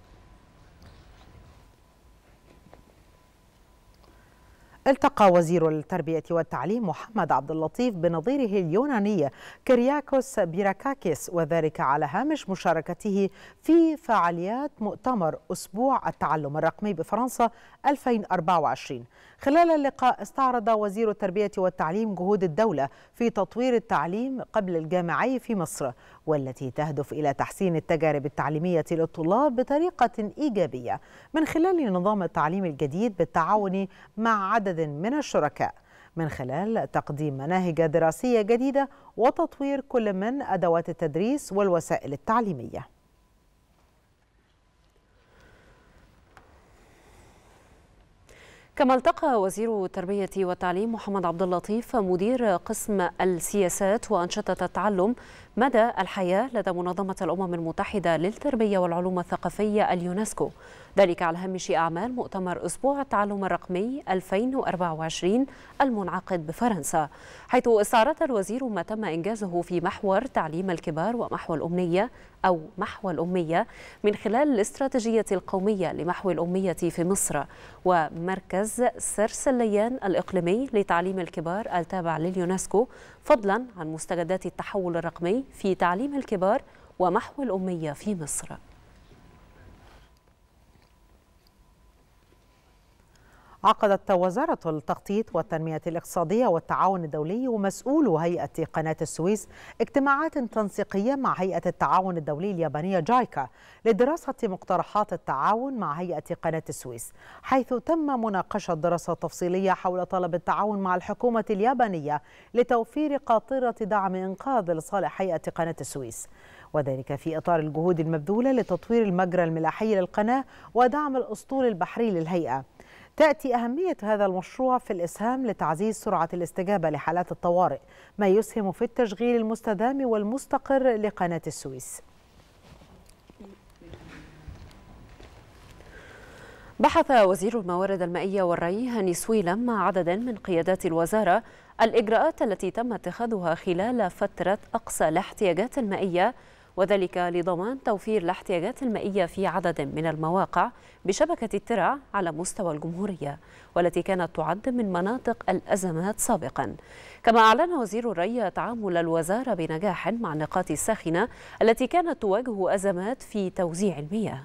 S1: التقى وزير التربية والتعليم محمد عبد اللطيف بنظيره اليوناني كيرياكوس بيراكاكيس، وذلك على هامش مشاركته في فعاليات مؤتمر أسبوع التعلم الرقمي بفرنسا ألفين وأربعة وعشرين. خلال اللقاء استعرض وزير التربية والتعليم جهود الدولة في تطوير التعليم قبل الجامعي في مصر، والتي تهدف إلى تحسين التجارب التعليمية للطلاب بطريقة إيجابية من خلال نظام التعليم الجديد بالتعاون مع عدد من الشركاء، من خلال تقديم مناهج دراسية جديدة وتطوير كل من أدوات التدريس والوسائل التعليمية.
S2: كما التقى وزير التربية والتعليم محمد عبد اللطيف مدير قسم السياسات وأنشطة التعلم مدى الحياة لدى منظمة الأمم المتحدة للتربية والعلوم الثقافية اليونسكو، ذلك على هامش أعمال مؤتمر أسبوع التعلم الرقمي ألفين وأربعة وعشرين المنعقد بفرنسا، حيث استعرض الوزير ما تم إنجازه في محور تعليم الكبار ومحو الأمنية أو محو الأمية من خلال الاستراتيجية القومية لمحو الأمية في مصر ومركز سرسليان الإقليمي لتعليم الكبار التابع لليونسكو، فضلا عن مستجدات التحول الرقمي في تعليم الكبار ومحو الأمية في مصر.
S1: عقدت وزارة التخطيط والتنمية الاقتصادية والتعاون الدولي ومسؤول هيئة قناة السويس اجتماعات تنسيقية مع هيئة التعاون الدولي اليابانية جايكا لدراسة مقترحات التعاون مع هيئة قناة السويس، حيث تم مناقشة دراسة تفصيلية حول طلب التعاون مع الحكومة اليابانية لتوفير قاطرة دعم إنقاذ لصالح هيئة قناة السويس، وذلك في إطار الجهود المبذولة لتطوير المجرى الملاحي للقناة ودعم الأسطول البحري للهيئة. تأتي أهمية هذا المشروع في الإسهام لتعزيز سرعة الاستجابة لحالات الطوارئ، ما يسهم في التشغيل المستدام والمستقر لقناة السويس.
S2: بحث وزير الموارد المائية والري هاني سويلم مع عدد من قيادات الوزارة الإجراءات التي تم اتخاذها خلال فترة أقصى الاحتياجات المائية، وذلك لضمان توفير الاحتياجات المائية في عدد من المواقع بشبكة الترع على مستوى الجمهورية، والتي كانت تعد من مناطق الأزمات سابقا. كما أعلن وزير الري تعامل الوزارة بنجاح مع النقاط الساخنة التي كانت تواجه أزمات في توزيع المياه.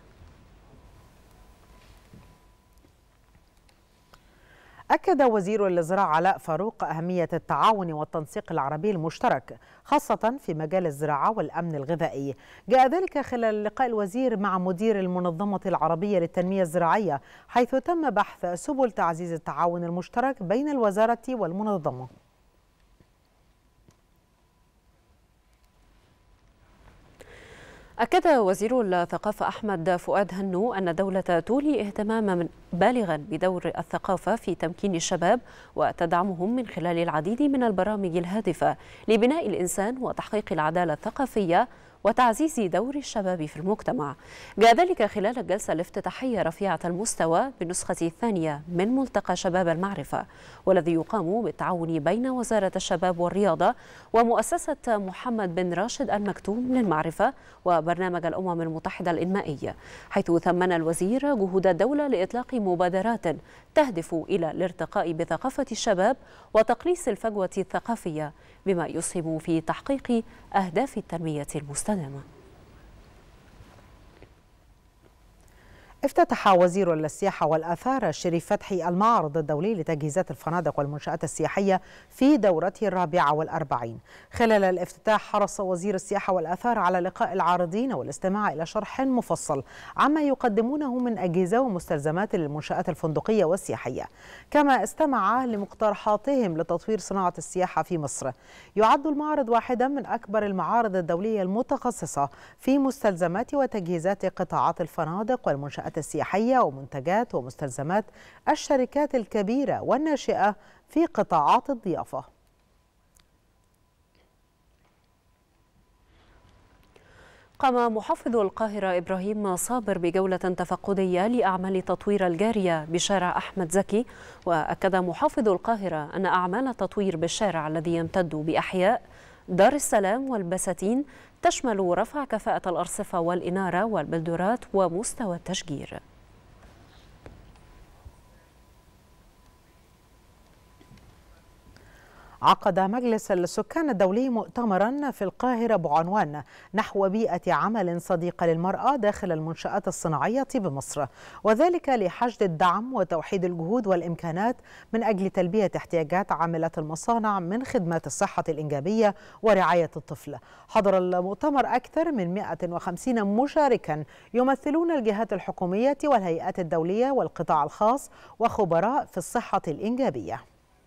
S1: أكد وزير الزراعة علاء فاروق أهمية التعاون والتنسيق العربي المشترك خاصة في مجال الزراعة والأمن الغذائي. جاء ذلك خلال لقاء الوزير مع مدير المنظمة العربية للتنمية الزراعية، حيث تم بحث سبل تعزيز التعاون المشترك بين الوزارة والمنظمة.
S2: أكد وزير الثقافة أحمد فؤاد هنو أن الدولة تولي اهتماما بالغا بدور الثقافة في تمكين الشباب وتدعمهم من خلال العديد من البرامج الهادفة لبناء الإنسان وتحقيق العدالة الثقافية وتعزيز دور الشباب في المجتمع. جاء ذلك خلال الجلسة الافتتاحية رفيعة المستوى بالنسخة الثانية من ملتقى شباب المعرفة، والذي يقام بالتعاون بين وزارة الشباب والرياضة ومؤسسة محمد بن راشد المكتوم للمعرفة وبرنامج الأمم المتحدة الإنمائي، حيث ثمن الوزير جهود الدولة لإطلاق مبادرات تهدف إلى الارتقاء بثقافة الشباب وتقليص الفجوة الثقافية، بما يسهم في تحقيق أهداف التنمية المستدامة.
S1: افتتح وزير السياحة والآثار الشريف فتحي المعرض الدولي لتجهيزات الفنادق والمنشآت السياحية في دورته الرابعة والأربعين. خلال الافتتاح حرص وزير السياحة والآثار على لقاء العارضين والاستماع إلى شرح مفصل عما يقدمونه من أجهزة ومستلزمات للمنشآت الفندقية والسياحية، كما استمع لمقترحاتهم لتطوير صناعة السياحة في مصر. يعد المعرض واحدا من أكبر المعارض الدولية المتخصصة في مستلزمات وتجهيزات قطاعات الفنادق والمنشآت السياحية ومنتجات ومستلزمات الشركات الكبيرة والناشئة في قطاعات الضيافة.
S2: قام محافظ القاهرة إبراهيم صابر بجولة تفقدية لأعمال تطوير الجارية بشارع أحمد زكي، وأكد محافظ القاهرة أن أعمال التطوير بالشارع الذي يمتد بأحياء دار السلام والبساتين تشمل رفع كفاءة الأرصفة والإنارة والبلدورات ومستوى التشجير.
S1: عقد مجلس السكان الدولي مؤتمرا في القاهرة بعنوان نحو بيئة عمل صديقة للمرأة داخل المنشآت الصناعية بمصر، وذلك لحشد الدعم وتوحيد الجهود والإمكانات من أجل تلبية احتياجات عاملات المصانع من خدمات الصحة الإنجابية ورعاية الطفل. حضر المؤتمر أكثر من مئة وخمسين مشاركا يمثلون الجهات الحكومية والهيئات الدولية والقطاع الخاص وخبراء في الصحة الإنجابية.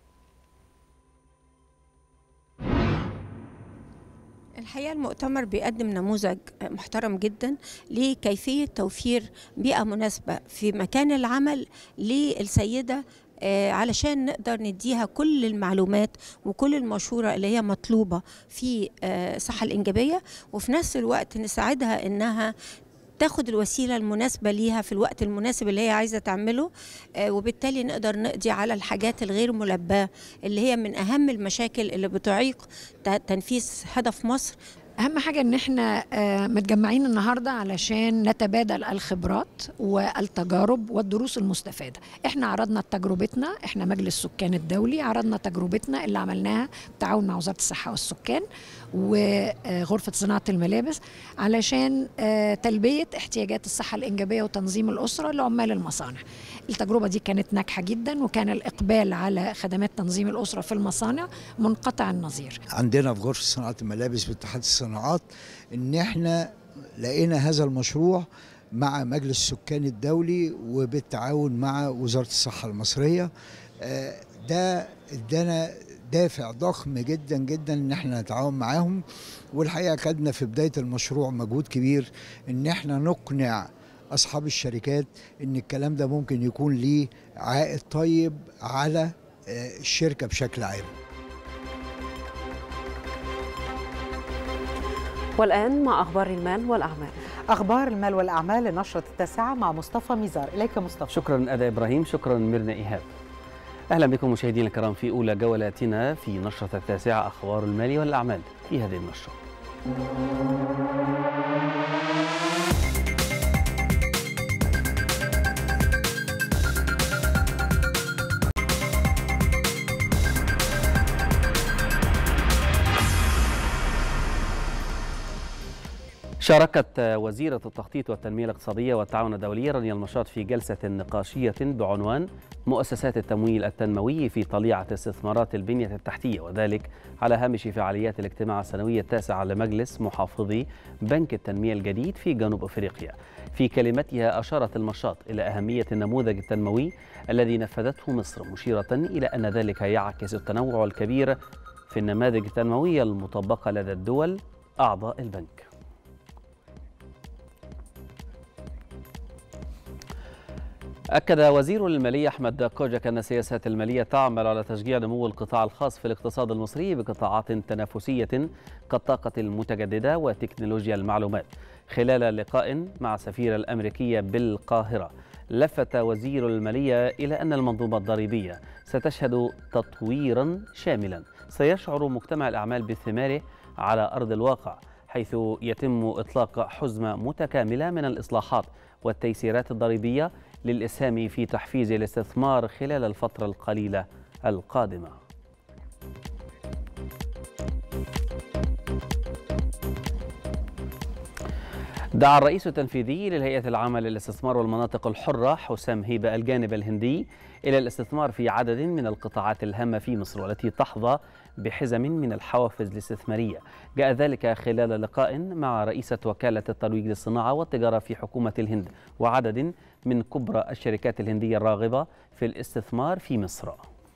S15: الحقيقة المؤتمر بيقدم نموذج محترم جدا لكيفية توفير بيئة مناسبة في مكان العمل للسيدة علشان نقدر نديها كل المعلومات وكل المشورة اللي هي مطلوبة في الصحة الإنجابية، وفي نفس الوقت نساعدها إنها تاخد الوسيلة المناسبة ليها في الوقت المناسب اللي هي عايزة تعمله، وبالتالي نقدر نقضي على الحاجات الغير ملباة اللي هي من أهم المشاكل اللي بتعيق تنفيذ هدف مصر.
S16: أهم حاجة إن إحنا متجمعين النهاردة علشان نتبادل الخبرات والتجارب والدروس المستفادة. إحنا عرضنا تجربتنا، إحنا مجلس السكان الدولي عرضنا تجربتنا اللي عملناها بالتعاون مع وزارة الصحة والسكان وغرفة صناعة الملابس علشان تلبية احتياجات الصحة الإنجابية وتنظيم الأسرة لعمال المصانع. التجربة دي كانت ناجحة جدا، وكان الإقبال على خدمات تنظيم الأسرة في المصانع منقطع النظير.
S17: عندنا في غرفة صناعة الملابس باتحاد الصناعات إن احنا لقينا هذا المشروع مع مجلس السكان الدولي وبالتعاون مع وزارة الصحة المصرية، ده ادانا دافع ضخم جدا جدا ان احنا نتعاون معاهم. والحقيقة خدنا في بداية المشروع مجهود كبير ان احنا نقنع أصحاب الشركات إن الكلام ده ممكن يكون ليه عائد طيب على الشركة بشكل عام.
S2: والآن مع أخبار المال والأعمال.
S1: أخبار المال والأعمال لنشرة التاسعة مع مصطفى ميزار. إليك مصطفى.
S18: شكرا أدا إبراهيم، شكرا ميرنا إيهاب. أهلا بكم مشاهدينا الكرام في أولى جولاتنا في نشرة التاسعة أخبار المال والأعمال في هذه النشرة. شاركت وزيرة التخطيط والتنمية الاقتصادية والتعاون الدولي رانيا المشاط في جلسة نقاشية بعنوان مؤسسات التمويل التنموي في طليعة استثمارات البنية التحتية، وذلك على هامش فعاليات الاجتماع السنوي التاسع لمجلس محافظي بنك التنمية الجديد في جنوب أفريقيا. في كلمتها أشارت المشاط إلى أهمية النموذج التنموي الذي نفذته مصر، مشيرة إلى أن ذلك يعكس التنوع الكبير في النماذج التنموية المطبقة لدى الدول أعضاء البنك. أكد وزير المالية أحمد كوجك أن السياسات المالية تعمل على تشجيع نمو القطاع الخاص في الاقتصاد المصري بقطاعات تنافسية كالطاقة المتجددة وتكنولوجيا المعلومات. خلال لقاء مع السفيرة الأمريكية بالقاهرة، لفت وزير المالية إلى أن المنظومة الضريبية ستشهد تطويرا شاملا سيشعر مجتمع الأعمال بثماره على أرض الواقع، حيث يتم إطلاق حزمة متكاملة من الإصلاحات والتيسيرات الضريبية للإسهام في تحفيز الاستثمار خلال الفترة القليلة القادمة. دعا الرئيس التنفيذي للهيئة العامة للاستثمار والمناطق الحرة حسام هيبة الجانب الهندي إلى الاستثمار في عدد من القطاعات الهامة في مصر والتي تحظى بحزم من الحوافز الاستثمارية. جاء ذلك خلال لقاء مع رئيسة وكالة الترويج للصناعة والتجارة في حكومة الهند وعدد من كبرى الشركات الهندية الراغبة في الاستثمار في مصر.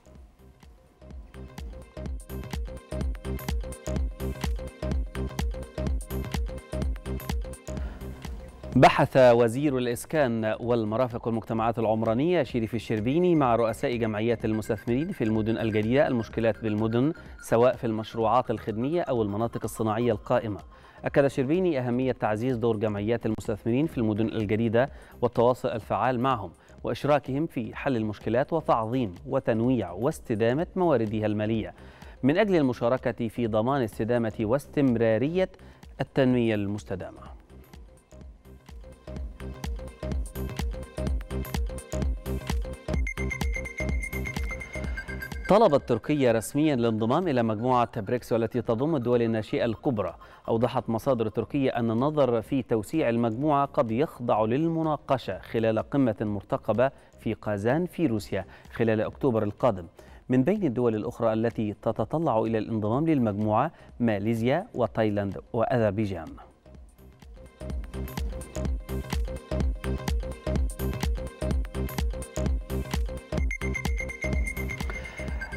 S18: بحث وزير الإسكان والمرافق والمجتمعات العمرانية شريف الشربيني مع رؤساء جمعيات المستثمرين في المدن الجديدة المشكلات بالمدن سواء في المشروعات الخدمية أو المناطق الصناعية القائمة. أكد الشربيني أهمية تعزيز دور جمعيات المستثمرين في المدن الجديدة والتواصل الفعال معهم وإشراكهم في حل المشكلات وتعظيم وتنويع واستدامة مواردها المالية من أجل المشاركة في ضمان استدامة واستمرارية التنمية المستدامة. طلبت تركيا رسميا الانضمام إلى مجموعة بريكس والتي تضم الدول الناشئة الكبرى. أوضحت مصادر تركية أن النظر في توسيع المجموعة قد يخضع للمناقشة خلال قمة مرتقبة في قازان في روسيا خلال أكتوبر القادم. من بين الدول الأخرى التي تتطلع إلى الانضمام للمجموعة ماليزيا وتايلاند وأذربيجان.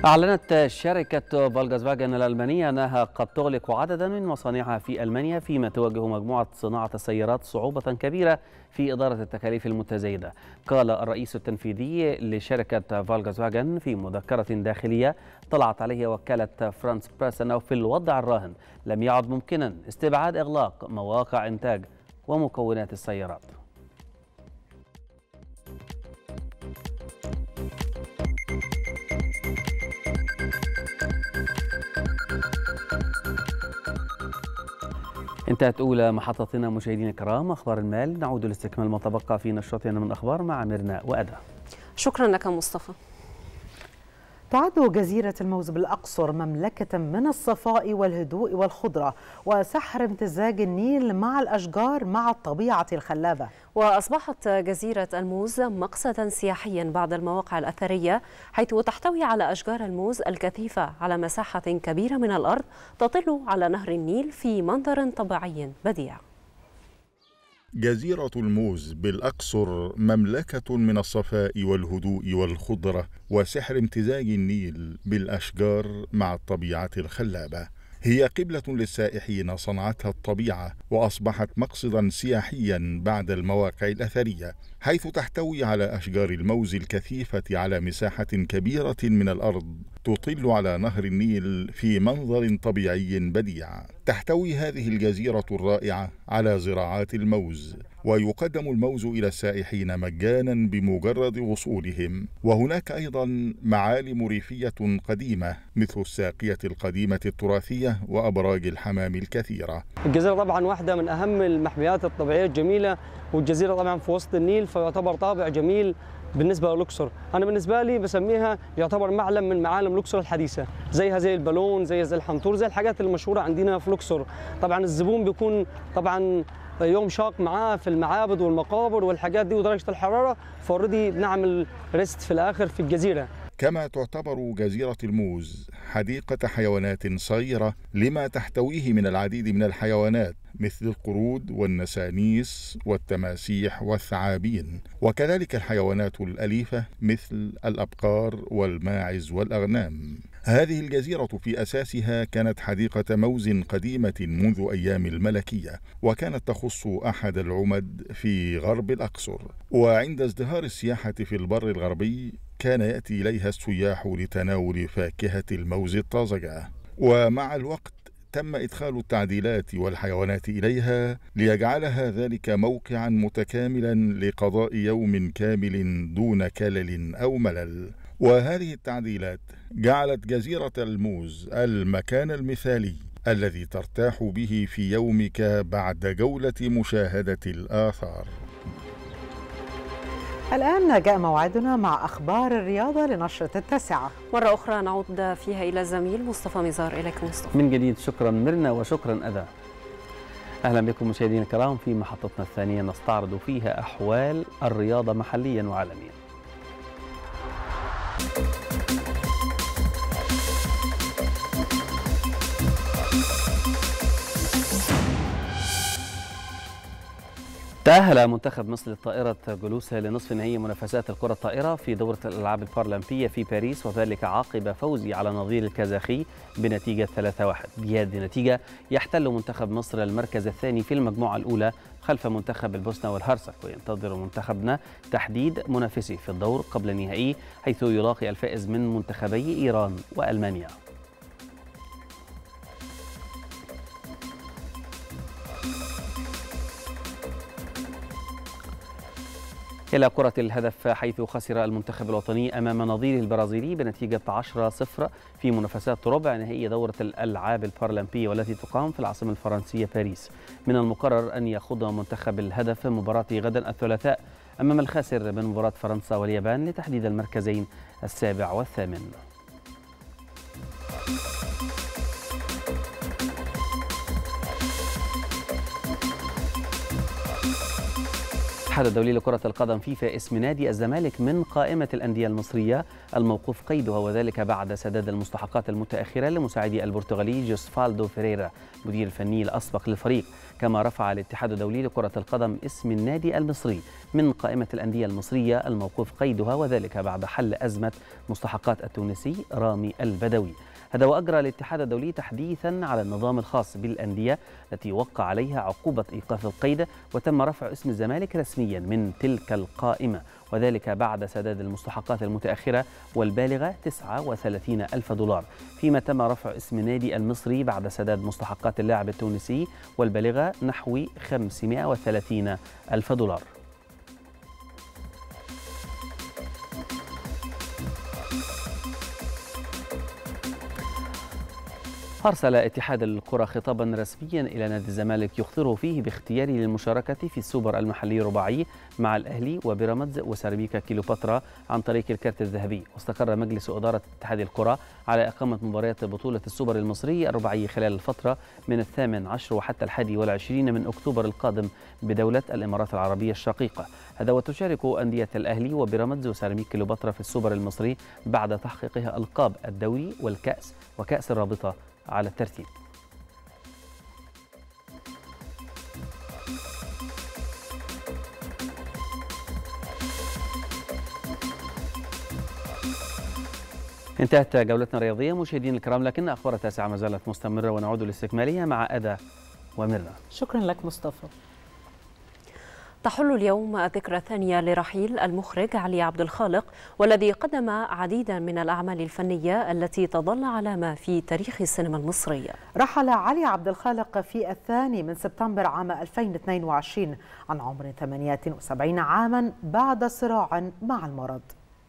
S18: أعلنت شركة فولكسفاجن الألمانية أنها قد تغلق عددا من مصانعها في ألمانيا، فيما تواجه مجموعة صناعة السيارات صعوبة كبيرة في إدارة التكاليف المتزايدة. قال الرئيس التنفيذي لشركة فولكسفاجن في مذكرة داخلية طلعت عليه وكالة فرانس بريس أنه في الوضع الراهن لم يعد ممكنا استبعاد إغلاق مواقع إنتاج ومكونات السيارات. انتهت أولى محطتنا مشاهدينا الكرام، أخبار المال. نعود لاستكمال ما تبقى في نشرتنا من أخبار مع ميرنا وأدا.
S2: شكرا لك مصطفى.
S1: تعد جزيرة الموز بالأقصر مملكة من الصفاء والهدوء والخضرة وسحر امتزاج النيل مع الأشجار مع الطبيعة الخلابة.
S2: وأصبحت جزيرة الموز مقصدا سياحيا بعد المواقع الأثرية، حيث تحتوي على أشجار الموز الكثيفة على مساحة كبيرة من الأرض تطل على نهر النيل في منظر طبيعي بديع.
S19: جزيرة الموز بالأقصر مملكة من الصفاء والهدوء والخضرة وسحر امتزاج النيل بالأشجار مع الطبيعة الخلابة. هي قبلة للسائحين صنعتها الطبيعة، وأصبحت مقصدا سياحيا بعد المواقع الأثرية، حيث تحتوي على أشجار الموز الكثيفة على مساحة كبيرة من الأرض تطل على نهر النيل في منظر طبيعي بديع. تحتوي هذه الجزيرة الرائعة على زراعات الموز، ويقدم الموز إلى السائحين مجانا بمجرد وصولهم. وهناك أيضا معالم ريفية قديمة مثل الساقية القديمة التراثية وأبراج الحمام الكثيرة.
S20: الجزيرة طبعا واحدة من أهم المحميات الطبيعية الجميلة، والجزيرة طبعا في وسط النيل، فيعتبر طابع جميل بالنسبة للأقصر. أنا بالنسبة لي بسميها يعتبر معلم من معالم الأقصر الحديثة، زيها زي البالون، زي زي الحنطور، زي الحاجات المشهورة عندنا في الأقصر. طبعا الزبون بيكون طبعا يوم شاق معاه في المعابد والمقابر والحاجات دي ودرجة الحرارة، فاوريدي بنعمل ريست في الآخر في الجزيرة.
S19: كما تعتبر جزيرة الموز حديقة حيوانات صغيرة لما تحتويه من العديد من الحيوانات مثل القرود والنسانيس والتماسيح والثعابين، وكذلك الحيوانات الأليفة مثل الأبقار والماعز والأغنام. هذه الجزيرة في أساسها كانت حديقة موز قديمة منذ أيام الملكية، وكانت تخص أحد العمد في غرب الأقصر. وعند ازدهار السياحة في البر الغربي كان يأتي إليها السياح لتناول فاكهة الموز الطازجة، ومع الوقت تم إدخال التعديلات والحيوانات إليها ليجعلها ذلك موقعا متكاملا لقضاء يوم كامل دون كلل أو ملل. وهذه التعديلات جعلت جزيرة الموز المكان المثالي الذي ترتاح به في يومك بعد جولة مشاهدة الآثار.
S1: الآن جاء موعدنا مع أخبار الرياضة لنشرة التاسعة.
S2: مرة أخرى نعود فيها إلى الزميل مصطفى مزار. إليك مصطفى.
S18: من جديد شكرا ميرنا وشكرا أدا. أهلا بكم مشاهدينا الكرام في محطتنا الثانية نستعرض فيها أحوال الرياضة محليا وعالميا. تأهل منتخب مصر للطائرة جلوسها لنصف نهائي منافسات الكرة الطائرة في دورة الألعاب البارالمبية في باريس، وذلك عقب فوزه على نظير الكازاخي بنتيجة ثلاثة واحد. بهذه النتيجة يحتل منتخب مصر المركز الثاني في المجموعة الأولى خلف منتخب البوسنة والهرسك، وينتظر منتخبنا تحديد منافسه في الدور قبل النهائي، حيث يلاقي الفائز من منتخبي إيران وألمانيا. إلى كرة الهدف، حيث خسر المنتخب الوطني أمام نظيره البرازيلي بنتيجة عشرة صفر في منافسات ربع نهائي دورة الألعاب البارالمبية والتي تقام في العاصمة الفرنسية باريس. من المقرر أن يخوض منتخب الهدف مباراته غدا الثلاثاء أمام الخاسر من مباراة فرنسا واليابان لتحديد المركزين السابع والثامن. الاتحاد الدولي لكرة القدم فيفا اسم نادي الزمالك من قائمة الأندية المصرية الموقوف قيدها، وذلك بعد سداد المستحقات المتأخرة لمساعدي البرتغالي جوسفالدو فيريرا مدير الفني الأسبق للفريق. كما رفع الاتحاد الدولي لكرة القدم اسم النادي المصري من قائمة الأندية المصرية الموقوف قيدها، وذلك بعد حل أزمة مستحقات التونسي رامي البدوي. هذا وأجرى الاتحاد الدولي تحديثا على النظام الخاص بالأندية التي وقع عليها عقوبة إيقاف القيد، وتم رفع اسم الزمالك رسميا من تلك القائمة، وذلك بعد سداد المستحقات المتأخرة والبالغة تسعة وثلاثين ألف دولار، فيما تم رفع اسم النادي المصري بعد سداد مستحقات اللاعب التونسي والبالغة نحو خمسمائة وثلاثين ألف دولار. أرسل اتحاد الكرة خطابا رسميا إلى نادي الزمالك يخطره فيه باختياره للمشاركة في السوبر المحلي الرباعي مع الأهلي وبيراميدز وسيراميكا كيلوباترا عن طريق الكارت الذهبي. واستقر مجلس إدارة اتحاد الكرة على إقامة مباريات بطولة السوبر المصري الرباعي خلال الفترة من الثامن عشر وحتى الحادي والعشرين من أكتوبر القادم بدولة الإمارات العربية الشقيقة. هذا وتشارك أندية الأهلي وبيراميدز وسيراميكا كيلوباترا في السوبر المصري بعد تحقيقها ألقاب الدوري والكأس وكأس الرابطة على الترتيب. انتهت جولتنا الرياضية مشاهدينا الكرام، لكن أخبار التاسعة ما زالت مستمرة ونعود لاستكمالها مع أدا وميرنا.
S1: شكرا لك مصطفى.
S2: تحل اليوم الذكرى الثانية لرحيل المخرج علي عبد الخالق، والذي قدم عديدا من الأعمال الفنية التي تظل علامة في تاريخ السينما المصرية.
S1: رحل علي عبد الخالق في الثاني من سبتمبر عام ألفين واثنين وعشرين عن عمر ثمانية وسبعين عاما بعد صراع مع المرض.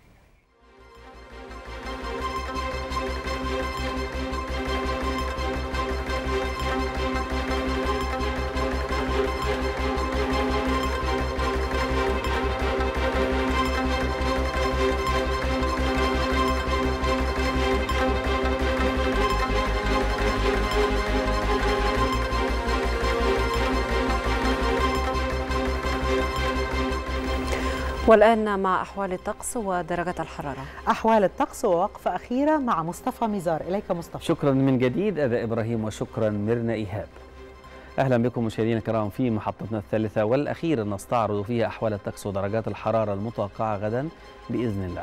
S2: والآن مع أحوال الطقس ودرجة الحرارة.
S1: أحوال الطقس ووقفة أخيرة مع مصطفى ميزار. إليك مصطفى.
S18: شكرا من جديد أدا إبراهيم، وشكرا ميرنا إيهاب. أهلا بكم مشاهدينا الكرام في محطتنا الثالثة والأخيرة نستعرض فيها أحوال الطقس ودرجات الحرارة المتوقعة غدا بإذن الله.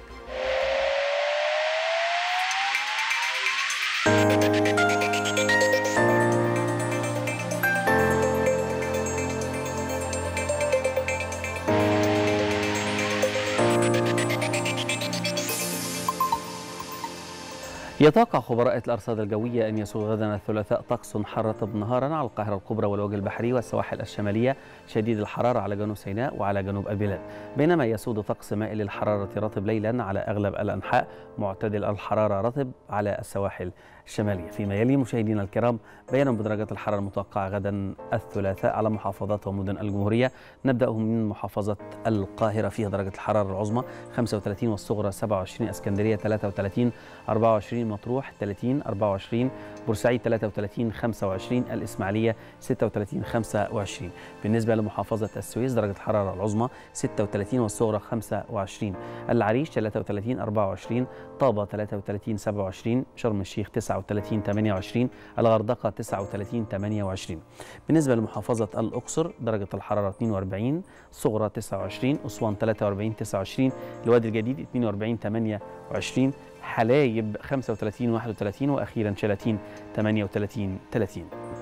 S18: يتوقع خبراء الأرصاد الجوية أن يسود غدا الثلاثاء طقس حار رطب نهارا على القاهرة الكبرى والوجه البحري والسواحل الشمالية، شديد الحرارة على جنوب سيناء وعلى جنوب البلاد، بينما يسود طقس مائل للحرارة رطب ليلا على أغلب الأنحاء، معتدل الحرارة رطب على السواحل الشمالية. فيما يلي مشاهدينا الكرام بيانا بدرجات الحرارة المتوقعة غدا الثلاثاء على محافظات ومدن الجمهورية. نبدأ من محافظة القاهرة، فيها درجة الحرارة العظمى خمسة وثلاثين والصغرى سبعة وعشرين، اسكندرية ثلاثة وثلاثين أربعة وعشرين، مطروح ثلاثين أربعة وعشرين، بورسعيد ثلاثة وثلاثين خمسة وعشرين، الإسماعيلية ستة وثلاثين خمسة وعشرين. بالنسبة لمحافظة السويس درجة الحرارة العظمى ستة وثلاثين والصغرى خمسة وعشرين، العريش ثلاثة وثلاثين أربعة وعشرين، طابة ثلاثة وثلاثين سبعة وعشرين، شرم الشيخ تسعة وثلاثين ثمانية وعشرين، الغردقة تسعة وثلاثين ثمانية وعشرين. بالنسبة لمحافظة الأقصر درجة الحرارة اثنين وأربعين، صغرى تسعة وعشرين، أسوان ثلاثة وأربعين تسعة وعشرين، الوادي الجديد اثنين وأربعين ثمانية وعشرين، حلايب خمسة وثلاثين واحد وثلاثين، وأخيرا شلاتين ثمانية وثلاثين ثلاثين.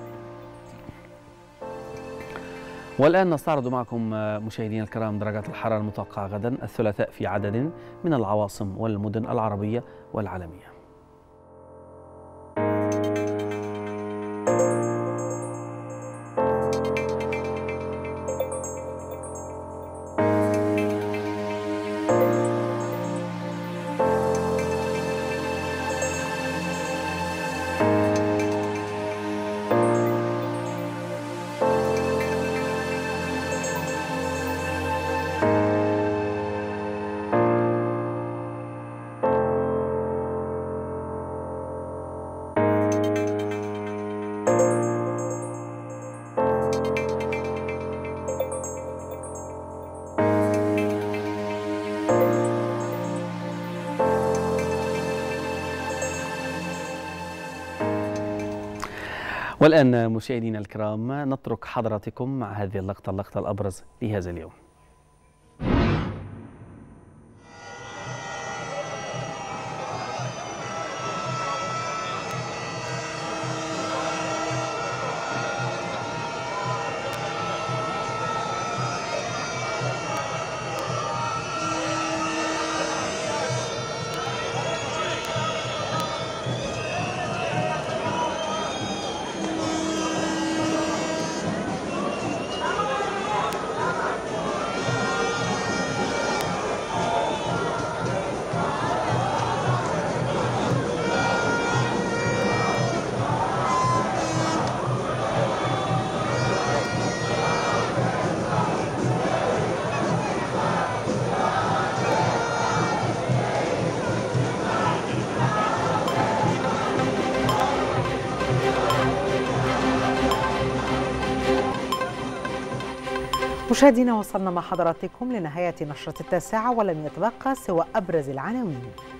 S18: والآن نستعرض معكم مشاهدينا الكرام درجات الحرارة المتوقعة غدا الثلاثاء في عدد من العواصم والمدن العربية والعالمية. والآن مشاهدينا الكرام نترك حضراتكم مع هذه اللقطة اللقطة الأبرز لهذا اليوم.
S1: مشاهدينا، وصلنا مع حضراتكم لنهاية نشرة التاسعة ولم يتبقى سوى أبرز العناوين.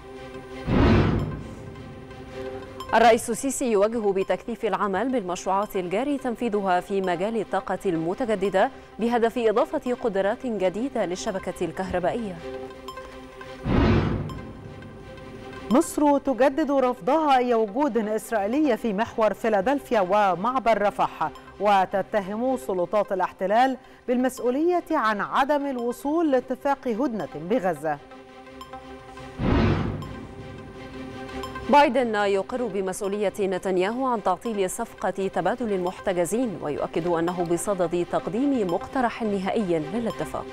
S2: الرئيس السيسي يوجه بتكثيف العمل بالمشروعات الجاري تنفيذها في مجال الطاقة المتجددة بهدف إضافة قدرات جديدة للشبكة الكهربائية.
S1: مصر تجدد رفضها أي وجود إسرائيلي في محور فيلادلفيا ومعبر رفح، وتتهم سلطات الاحتلال بالمسؤولية عن عدم الوصول لاتفاق هدنة بغزة.
S2: بايدن يقر بمسؤولية نتنياهو عن تعطيل صفقة تبادل المحتجزين، ويؤكد أنه بصدد تقديم مقترح نهائي للاتفاق.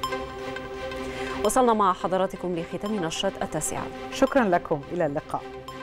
S2: وصلنا مع حضراتكم لختام نشرة التاسعة.
S1: شكرا لكم، إلى اللقاء.